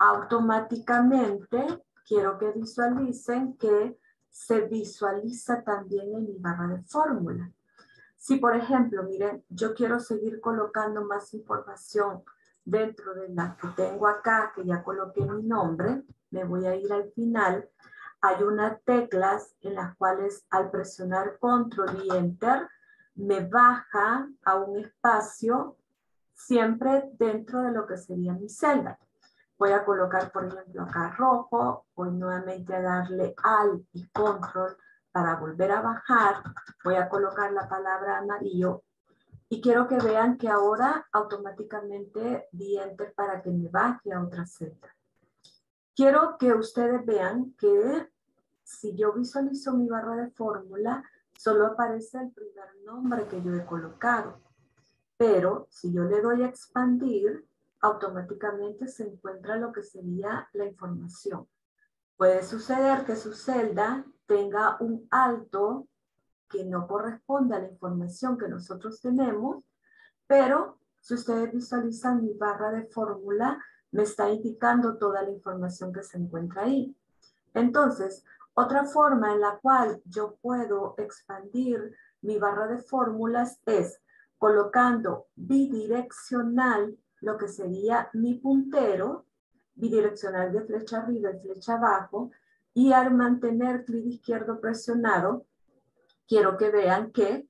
automáticamente quiero que visualicen que se visualiza también en mi barra de fórmula. Si, por ejemplo, miren, yo quiero seguir colocando más información dentro de la que tengo acá, que ya coloqué mi nombre, me voy a ir al final. Hay unas teclas en las cuales al presionar control y enter me baja a un espacio siempre dentro de lo que sería mi celda. Voy a colocar, por ejemplo, acá rojo, voy nuevamente a darle al y control para volver a bajar, voy a colocar la palabra amarillo y quiero que vean que ahora automáticamente di enter para que me baje a otra celda. Quiero que ustedes vean que si yo visualizo mi barra de fórmula, solo aparece el primer nombre que yo he colocado. Pero si yo le doy a expandir, automáticamente se encuentra lo que sería la información. Puede suceder que su celda tenga un alto que no corresponde a la información que nosotros tenemos, pero si ustedes visualizan mi barra de fórmula, me está indicando toda la información que se encuentra ahí. Entonces, otra forma en la cual yo puedo expandir mi barra de fórmulas es colocando bidireccional, lo que sería mi puntero, bidireccional de flecha arriba y flecha abajo, y al mantener clic izquierdo presionado, quiero que vean que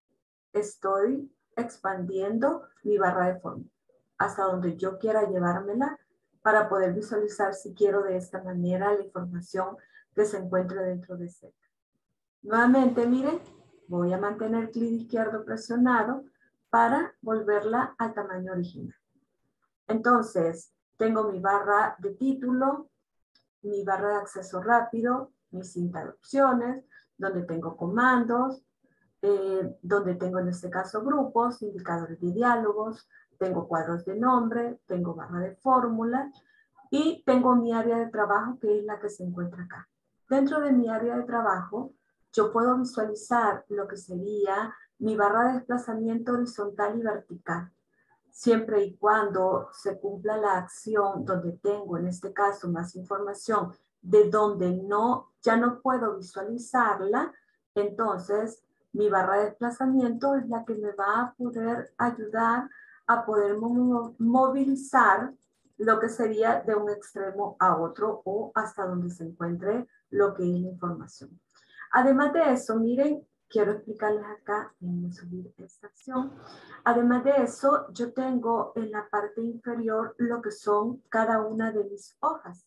estoy expandiendo mi barra de fórmula hasta donde yo quiera llevármela para poder visualizar si quiero de esta manera la información que se encuentra dentro de Z. Nuevamente, miren, voy a mantener el clic izquierdo presionado para volverla al tamaño original. Entonces, tengo mi barra de título, mi barra de acceso rápido, mi cinta de opciones, donde tengo comandos, eh, donde tengo en este caso grupos, indicadores de diálogos, tengo cuadros de nombre, tengo barra de fórmula y tengo mi área de trabajo que es la que se encuentra acá. Dentro de mi área de trabajo, yo puedo visualizar lo que sería mi barra de desplazamiento horizontal y vertical. Siempre y cuando se cumpla la acción donde tengo, en este caso, más información de donde no, ya no puedo visualizarla, entonces mi barra de desplazamiento es la que me va a poder ayudar a poder movilizar lo que sería de un extremo a otro o hasta donde se encuentre lo que es la información. Además de eso, miren, quiero explicarles acá en subir esta acción. Además de eso, yo tengo en la parte inferior lo que son cada una de mis hojas.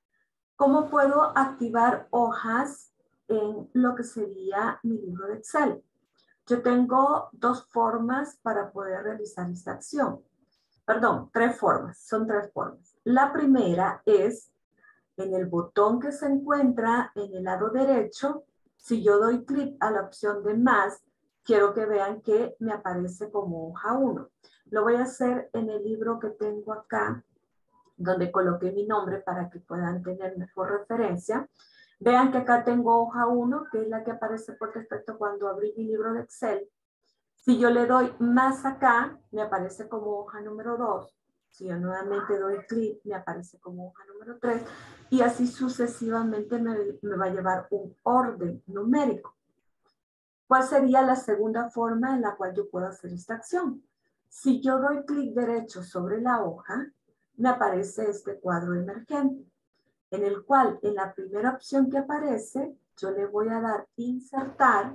¿Cómo puedo activar hojas en lo que sería mi libro de Excel? Yo tengo dos formas para poder realizar esta acción. Perdón, tres formas, son tres formas. La primera es en el botón que se encuentra en el lado derecho. Si yo doy clic a la opción de más, quiero que vean que me aparece como hoja uno. Lo voy a hacer en el libro que tengo acá, donde coloqué mi nombre para que puedan tener mejor referencia. Vean que acá tengo hoja uno, que es la que aparece por defecto cuando abrí mi libro de Excel. Si yo le doy más acá, me aparece como hoja número dos. Si yo nuevamente doy clic, me aparece como hoja número tres. Y así sucesivamente me, me va a llevar un orden numérico. ¿Cuál sería la segunda forma en la cual yo puedo hacer esta acción? Si yo doy clic derecho sobre la hoja, me aparece este cuadro emergente, en el cual en la primera opción que aparece, yo le voy a dar insertar.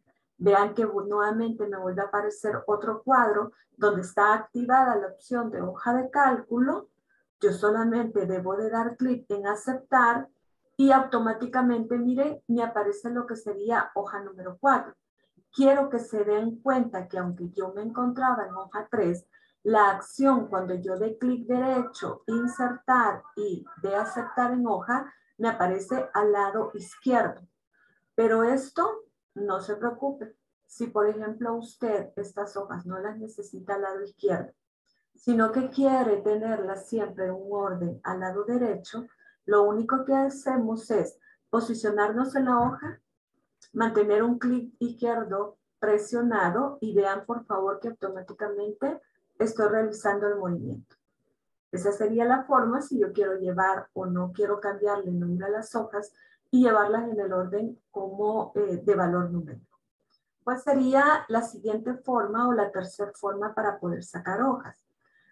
Vean que nuevamente me vuelve a aparecer otro cuadro donde está activada la opción de hoja de cálculo. Yo solamente debo de dar clic en aceptar y automáticamente, miren, me aparece lo que sería hoja número cuatro. Quiero que se den cuenta que aunque yo me encontraba en hoja tres, la acción cuando yo dé clic derecho, insertar y de aceptar en hoja, me aparece al lado izquierdo. Pero esto, no se preocupe. Si, por ejemplo, usted estas hojas no las necesita al lado izquierdo, sino que quiere tenerlas siempre en un orden al lado derecho, lo único que hacemos es posicionarnos en la hoja, mantener un clic izquierdo presionado y vean, por favor, que automáticamente estoy realizando el movimiento. Esa sería la forma si yo quiero llevar o no quiero cambiarle el nombre a las hojas y llevarlas en el orden como eh, de valor numérico. ¿Cuál sería la siguiente forma o la tercera forma para poder sacar hojas?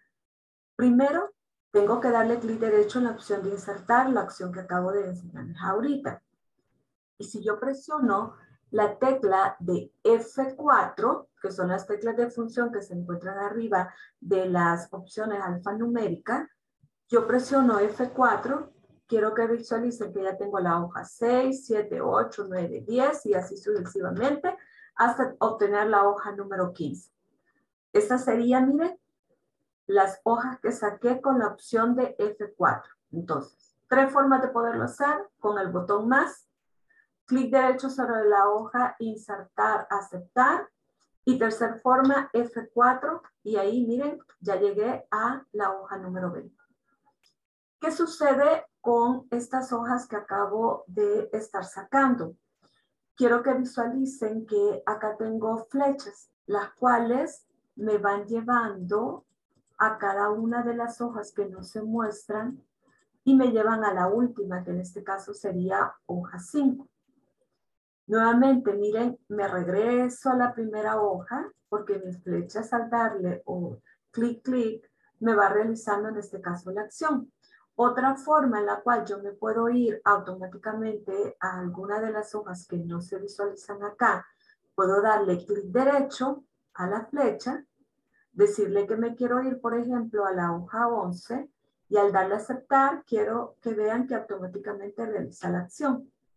Primero, tengo que darle clic derecho en la opción de insertar, la opción que acabo de enseñarles ahorita. Y si yo presiono la tecla de F cuatro, que son las teclas de función que se encuentran arriba de las opciones alfanumérica, yo presiono F cuatro, quiero que visualicen que ya tengo la hoja seis, siete, ocho, nueve, diez y así sucesivamente hasta obtener la hoja número quince. Estas serían, miren, las hojas que saqué con la opción de F cuatro. Entonces, tres formas de poderlo hacer: con el botón más, clic derecho sobre la hoja, insertar, aceptar. Y tercera forma, F cuatro. Y ahí, miren, ya llegué a la hoja número veinte. ¿Qué sucede con estas hojas que acabo de estar sacando? Quiero que visualicen que acá tengo flechas, las cuales me van llevando a cada una de las hojas que no se muestran y me llevan a la última, que en este caso sería hoja cinco. Nuevamente, miren, me regreso a la primera hoja porque mis flechas al darle o clic, clic, me va realizando en este caso la acción. Otra forma en la cual yo me puedo ir automáticamente a alguna de las hojas que no se visualizan acá, puedo darle clic derecho a la flecha, decirle que me quiero ir, por ejemplo, a la hoja once y al darle a aceptar, quiero que vean que automáticamente realiza la acción.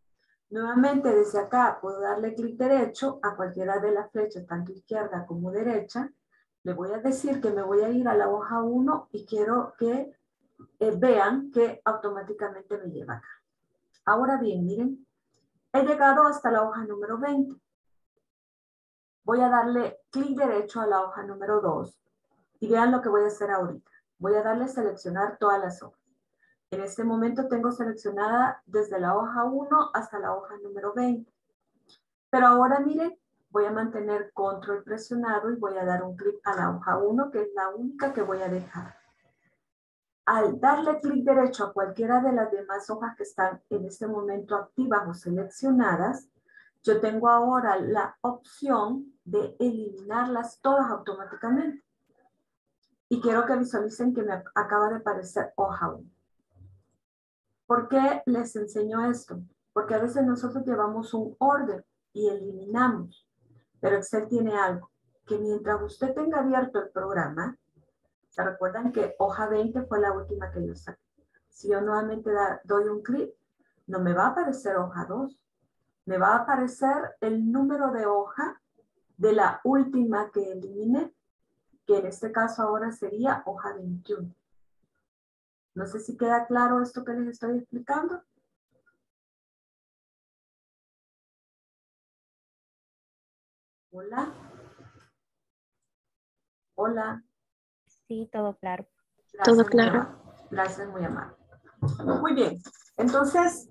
Nuevamente desde acá puedo darle clic derecho a cualquiera de las flechas, tanto izquierda como derecha. Le voy a decir que me voy a ir a la hoja uno y quiero que eh, vean que automáticamente me lleva acá. Ahora bien, miren, he llegado hasta la hoja número veinte. Voy a darle clic derecho a la hoja número dos y vean lo que voy a hacer ahorita. Voy a darle seleccionar todas las hojas. En este momento tengo seleccionada desde la hoja uno hasta la hoja número veinte. Pero ahora miren, voy a mantener control presionado y voy a dar un clic a la hoja uno, que es la única que voy a dejar. Al darle clic derecho a cualquiera de las demás hojas que están en este momento activas o seleccionadas, yo tengo ahora la opción de eliminarlas todas automáticamente. Y quiero que visualicen que me acaba de aparecer hoja uno. ¿Por qué les enseño esto? Porque a veces nosotros llevamos un orden y eliminamos. Pero Excel tiene algo, que mientras usted tenga abierto el programa, ¿se recuerdan que hoja veinte fue la última que yo saqué? Si yo nuevamente da, doy un clic, no me va a aparecer hoja dos. Me va a aparecer el número de hoja de la última que eliminé, que en este caso ahora sería hoja veintiuno. No sé si queda claro esto que les estoy explicando. Hola. Hola. Sí, todo claro. Gracias, Todo claro. muy amable. Gracias, muy amable. Muy bien. Entonces,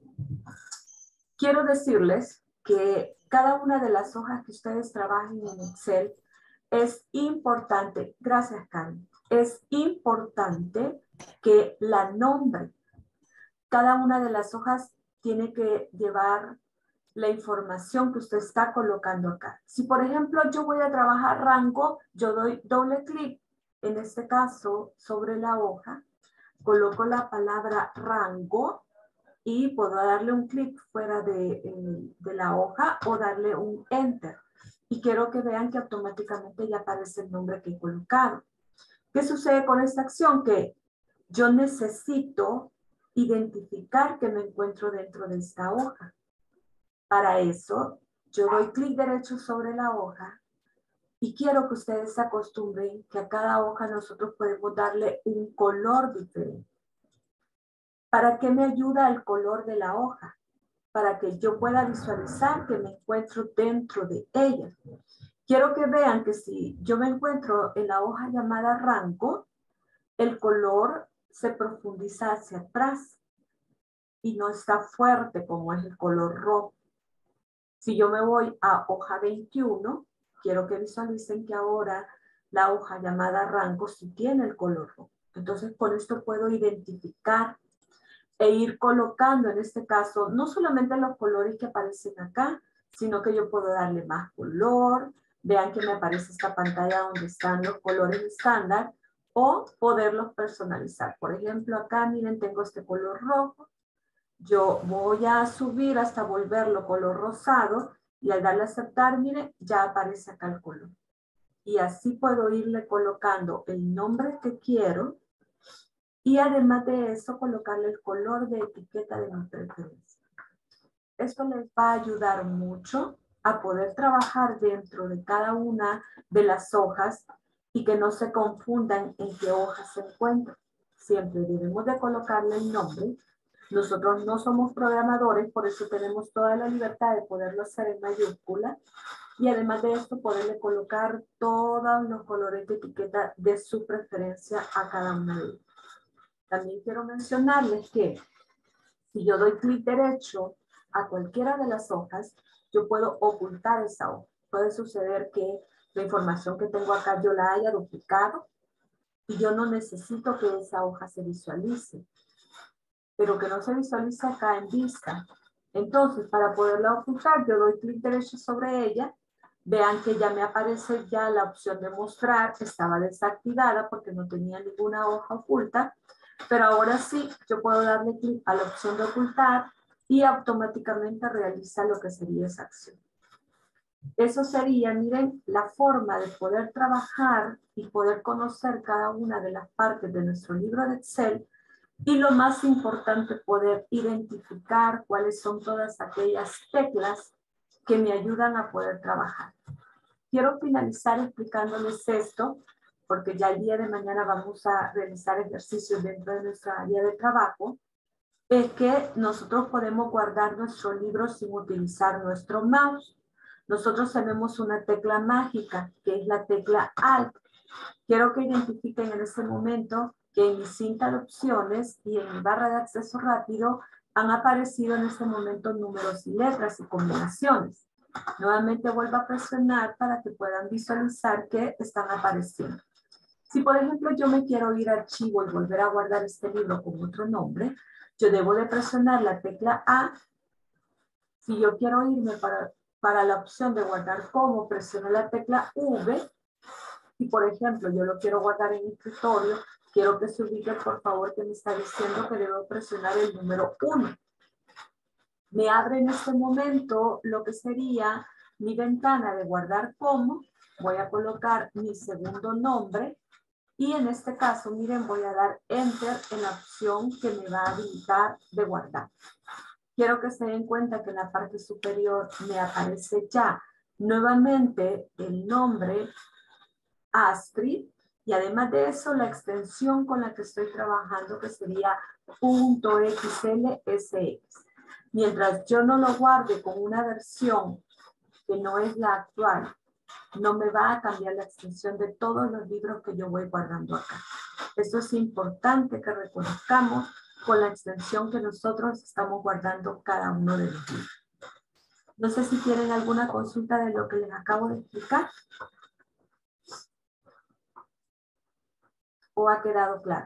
quiero decirles que cada una de las hojas que ustedes trabajen en Excel es importante. Gracias, Karen. Es importante que la nombre. Cada una de las hojas tiene que llevar la información que usted está colocando acá. Si, por ejemplo, yo voy a trabajar rango, yo doy doble clic, en este caso, sobre la hoja, coloco la palabra rango y puedo darle un clic fuera de, eh, de la hoja o darle un enter. Y quiero que vean que automáticamente ya aparece el nombre que he colocado. ¿Qué sucede con esta acción? Que yo necesito identificar que me encuentro dentro de esta hoja. Para eso, yo doy clic derecho sobre la hoja y quiero que ustedes se acostumbren que a cada hoja nosotros podemos darle un color diferente. ¿Para qué me ayuda el color de la hoja? Para que yo pueda visualizar que me encuentro dentro de ella. Quiero que vean que si yo me encuentro en la hoja llamada rango, el color se profundiza hacia atrás y no está fuerte como es el color rojo. Si yo me voy a hoja veintiuno, quiero que visualicen que ahora la hoja llamada rango sí tiene el color rojo. Entonces, con esto puedo identificar e ir colocando, en este caso, no solamente los colores que aparecen acá, sino que yo puedo darle más color. Vean que me aparece esta pantalla donde están los colores estándar o poderlos personalizar. Por ejemplo, acá, miren, tengo este color rojo. Yo voy a subir hasta volverlo color rosado y al darle a aceptar, mire, ya aparece acá el color. Y así puedo irle colocando el nombre que quiero y además de eso colocarle el color de etiqueta de mi preferencia. Esto les va a ayudar mucho a poder trabajar dentro de cada una de las hojas y que no se confundan en qué hoja se encuentran. Siempre debemos de colocarle el nombre. Nosotros no somos programadores, por eso tenemos toda la libertad de poderlo hacer en mayúscula. Y además de esto, poderle colocar todos los colores de etiqueta de su preferencia a cada una de ellas. También quiero mencionarles que si yo doy clic derecho a cualquiera de las hojas, yo puedo ocultar esa hoja. Puede suceder que la información que tengo acá yo la haya duplicado y yo no necesito que esa hoja se visualice, pero que no se visualice acá en vista. Entonces, para poderla ocultar, yo doy clic derecho sobre ella. Vean que ya me aparece ya la opción de mostrar, que estaba desactivada porque no tenía ninguna hoja oculta, pero ahora sí, yo puedo darle clic a la opción de ocultar y automáticamente realiza lo que sería esa acción. Eso sería, miren, la forma de poder trabajar y poder conocer cada una de las partes de nuestro libro de Excel Y lo más importante, poder identificar cuáles son todas aquellas teclas que me ayudan a poder trabajar. Quiero finalizar explicándoles esto, porque ya el día de mañana vamos a realizar ejercicios dentro de nuestra área de trabajo, es que nosotros podemos guardar nuestro libro sin utilizar nuestro mouse. Nosotros tenemos una tecla mágica, que es la tecla Alt. Quiero que identifiquen en este momento que en mi cinta de opciones y en mi barra de acceso rápido han aparecido en este momento números y letras y combinaciones. Nuevamente vuelvo a presionar para que puedan visualizar que están apareciendo. Si por ejemplo yo me quiero ir a archivo y volver a guardar este libro con otro nombre, yo debo de presionar la tecla A. Si yo quiero irme para, para la opción de guardar como, presiono la tecla V. Y por ejemplo, yo lo quiero guardar en mi escritorio, quiero que se ubique, por favor, que me está diciendo que debo presionar el número uno. Me abre en este momento lo que sería mi ventana de guardar como. Voy a colocar mi segundo nombre y en este caso, miren, voy a dar Enter en la opción que me va a habilitar de guardar. Quiero que se den cuenta que en la parte superior me aparece ya nuevamente el nombre Astrid, y además de eso la extensión con la que estoy trabajando, que sería .xlsx. Mientras yo no lo guarde con una versión que no es la actual, no me va a cambiar la extensión de todos los libros que yo voy guardando acá. Esto es importante que reconozcamos con la extensión que nosotros estamos guardando cada uno de los libros. No sé si tienen alguna consulta de lo que les acabo de explicar. ¿O ha quedado claro?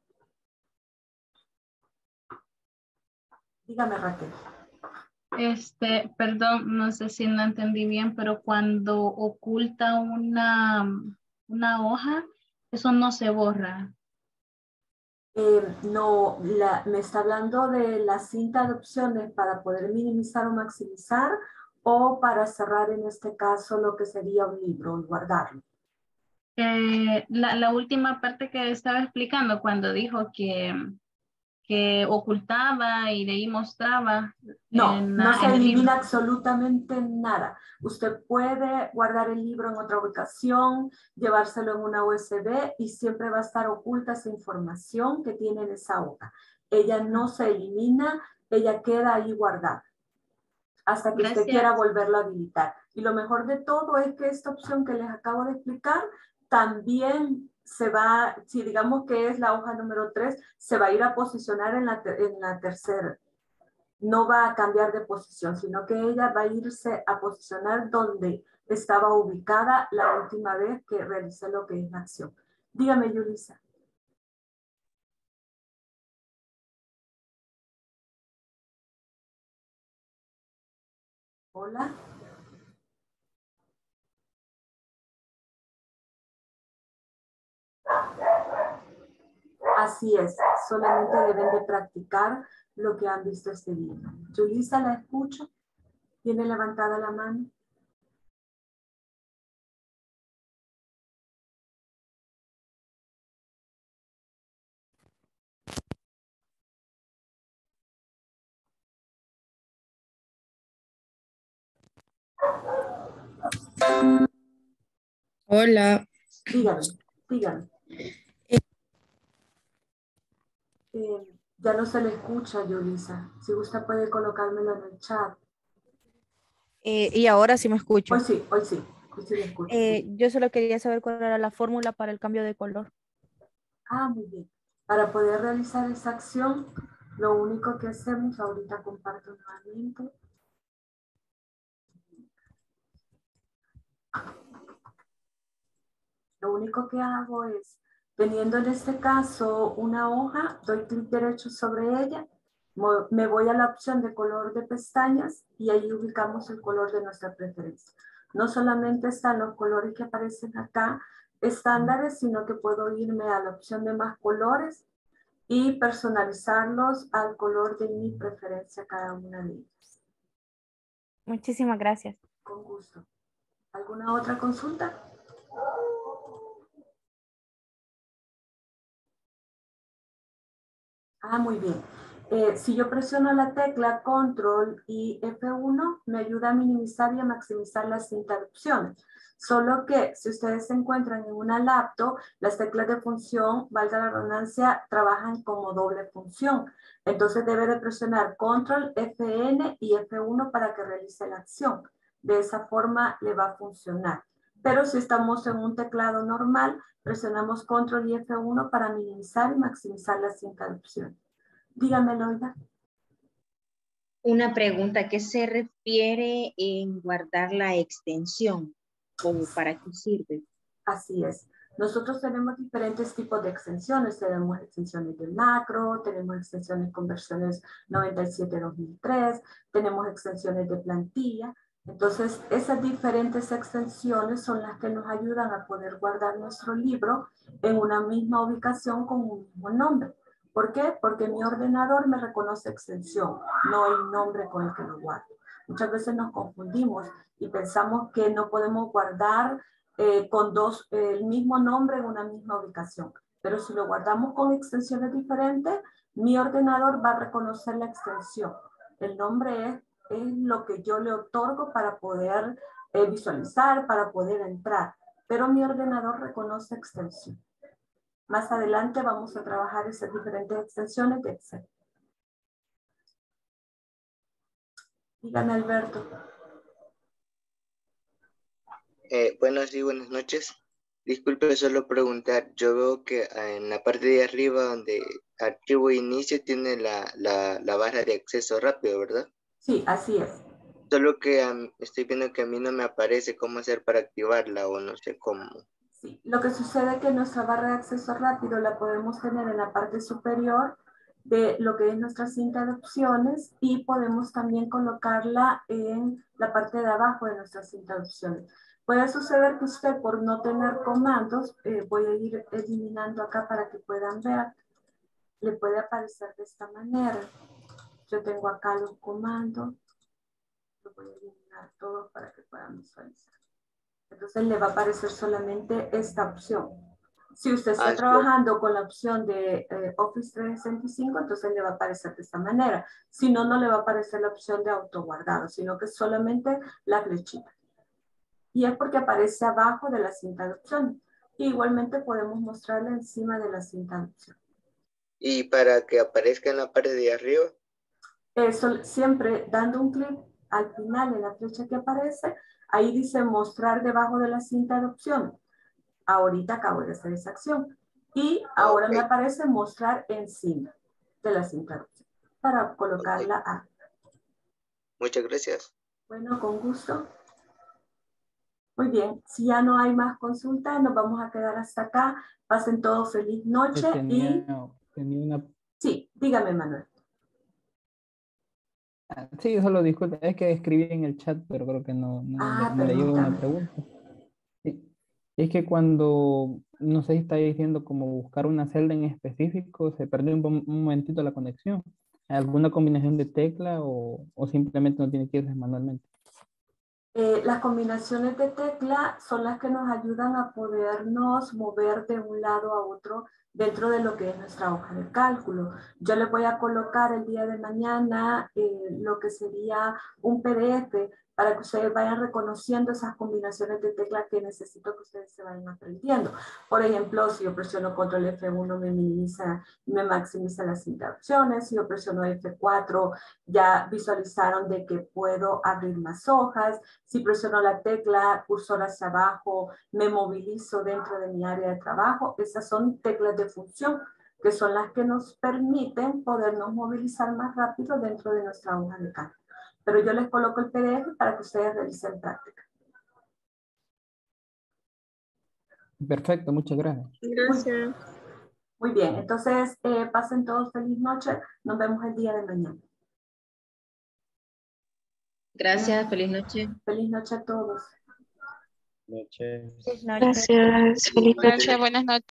Dígame, Raquel. Este, perdón, no sé si no entendí bien, pero cuando oculta una, una hoja, eso no se borra. Eh, no, la, me está hablando de la cinta de opciones para poder minimizar o maximizar o para cerrar en este caso lo que sería un libro y guardarlo. Eh, la, la última parte que estaba explicando cuando dijo que, que ocultaba y de ahí mostraba. No, en, no se en el elimina libro. absolutamente nada. Usted puede guardar el libro en otra ubicación, llevárselo en una U S B y siempre va a estar oculta esa información que tiene en esa hoja. Ella no se elimina, ella queda ahí guardada hasta que Gracias. usted quiera volverlo a habilitar. Y lo mejor de todo es que esta opción que les acabo de explicar también se va, si digamos que es la hoja número tres, se va a ir a posicionar en la, en la tercera. No va a cambiar de posición, sino que ella va a irse a posicionar donde estaba ubicada la última vez que realicé lo que es la acción. Dígame, Yulisa. Hola. Así es, solamente deben de practicar lo que han visto este día. Yulisa, ¿la escucho? ¿Tiene levantada la mano? Hola. Dígame, dígame. Eh, ya no se le escucha, Yulisa. Si gusta puede colocármelo en el chat. Eh, y ahora sí me escucho. Hoy sí, hoy sí. Hoy sí le escucho. Eh, yo solo quería saber cuál era la fórmula para el cambio de color. Ah, muy bien. Para poder realizar esa acción, lo único que hacemos, ahorita comparto nuevamente. Lo único que hago es, teniendo en este caso una hoja, doy clic derecho sobre ella, me voy a la opción de color de pestañas y ahí ubicamos el color de nuestra preferencia. No solamente están los colores que aparecen acá estándares, sino que puedo irme a la opción de más colores y personalizarlos al color de mi preferencia cada una de ellas. Muchísimas gracias. Con gusto. ¿Alguna otra consulta? Ah, muy bien. Eh, si yo presiono la tecla Control y F uno, me ayuda a minimizar y a maximizar las interrupciones. Solo que si ustedes se encuentran en una laptop, las teclas de función, valga la redundancia, trabajan como doble función. Entonces debe de presionar Control, F N y F uno para que realice la acción. De esa forma le va a funcionar. Pero si estamos en un teclado normal, presionamos Control y F uno para minimizar y maximizar las interrupciones. Dígame, Loida. Una pregunta, ¿a qué se refiere en guardar la extensión? ¿O para qué sirve? Así es. Nosotros tenemos diferentes tipos de extensiones. Tenemos extensiones de macro, tenemos extensiones con versiones noventa y siete dos mil tres, tenemos extensiones de plantilla. Entonces, esas diferentes extensiones son las que nos ayudan a poder guardar nuestro libro en una misma ubicación con un mismo nombre. ¿Por qué? Porque mi ordenador me reconoce extensión, no el nombre con el que lo guardo. Muchas veces nos confundimos y pensamos que no podemos guardar eh, con dos, eh, el mismo nombre en una misma ubicación. Pero si lo guardamos con extensiones diferentes, mi ordenador va a reconocer la extensión. El nombre es, es lo que yo le otorgo para poder eh, visualizar, para poder entrar. Pero mi ordenador reconoce extensión. Más adelante vamos a trabajar esas diferentes extensiones de Excel. Dígame, Alberto. Eh, buenos días, buenas noches. Disculpe solo preguntar, yo veo que en la parte de arriba donde archivo inicio tiene la, la, la barra de acceso rápido, ¿verdad? Sí, así es. Solo que um, estoy viendo que a mí no me aparece cómo hacer para activarla o no sé cómo. Sí, lo que sucede es que nuestra barra de acceso rápido la podemos tener en la parte superior de lo que es nuestra cinta de opciones y podemos también colocarla en la parte de abajo de nuestra cinta de opciones. Puede suceder que usted, por no tener comandos, eh, voy a ir eliminando acá para que puedan ver, le puede aparecer de esta manera. Yo tengo acá los comandos, los voy a eliminar todos para que puedan visualizar. Entonces le va a aparecer solamente esta opción. Si usted está Ah, trabajando con la opción de eh, Office trescientos sesenta y cinco, entonces le va a aparecer de esta manera. Si no, no le va a aparecer la opción de autoguardado, sino que solamente la flechita. Y es porque aparece abajo de la cinta de opciones. Y igualmente podemos mostrarla encima de la cinta de opciones. ¿Y para que aparezca en la parte de arriba? Eso, siempre dando un clic al final en la flecha que aparece, ahí dice mostrar debajo de la cinta de opciones. Ahorita acabo de hacer esa acción. Y ahora okay. me aparece mostrar encima de la cinta de opciones para colocarla okay. a. Muchas gracias. Bueno, con gusto. Muy bien, si ya no hay más consultas, nos vamos a quedar hasta acá. Pasen todos feliz noche. Tenía, y... tenía una... Sí, dígame, Manuel. Sí, solo disculpe, es que escribí en el chat, pero creo que no, no, ah, no le llegó una pregunta. Sí. Es que cuando, no sé si está diciendo como buscar una celda en específico, se perdió un, un momentito la conexión. ¿Alguna combinación de tecla o, o simplemente no tiene que irse manualmente? Eh, las combinaciones de tecla son las que nos ayudan a podernos mover de un lado a otro dentro de lo que es nuestra hoja de cálculo. Yo les voy a colocar el día de mañana eh, lo que sería un P D F para que ustedes vayan reconociendo esas combinaciones de teclas que necesito que ustedes se vayan aprendiendo. Por ejemplo, si yo presiono control F uno me minimiza, me maximiza las interrupciones. Si yo presiono F cuatro ya visualizaron de que puedo abrir más hojas. Si presiono la tecla cursor hacia abajo, me movilizo dentro de mi área de trabajo. Esas son teclas de función que son las que nos permiten podernos movilizar más rápido dentro de nuestra hoja de cálculo. Pero yo les coloco el P D F para que ustedes realicen práctica. Perfecto, muchas gracias. Gracias. Muy bien, entonces eh, pasen todos feliz noche. Nos vemos el día de mañana. Gracias, feliz noche. Feliz noche a todos. Noche. Feliz noche. Gracias. Feliz noche. Gracias, buenas noches.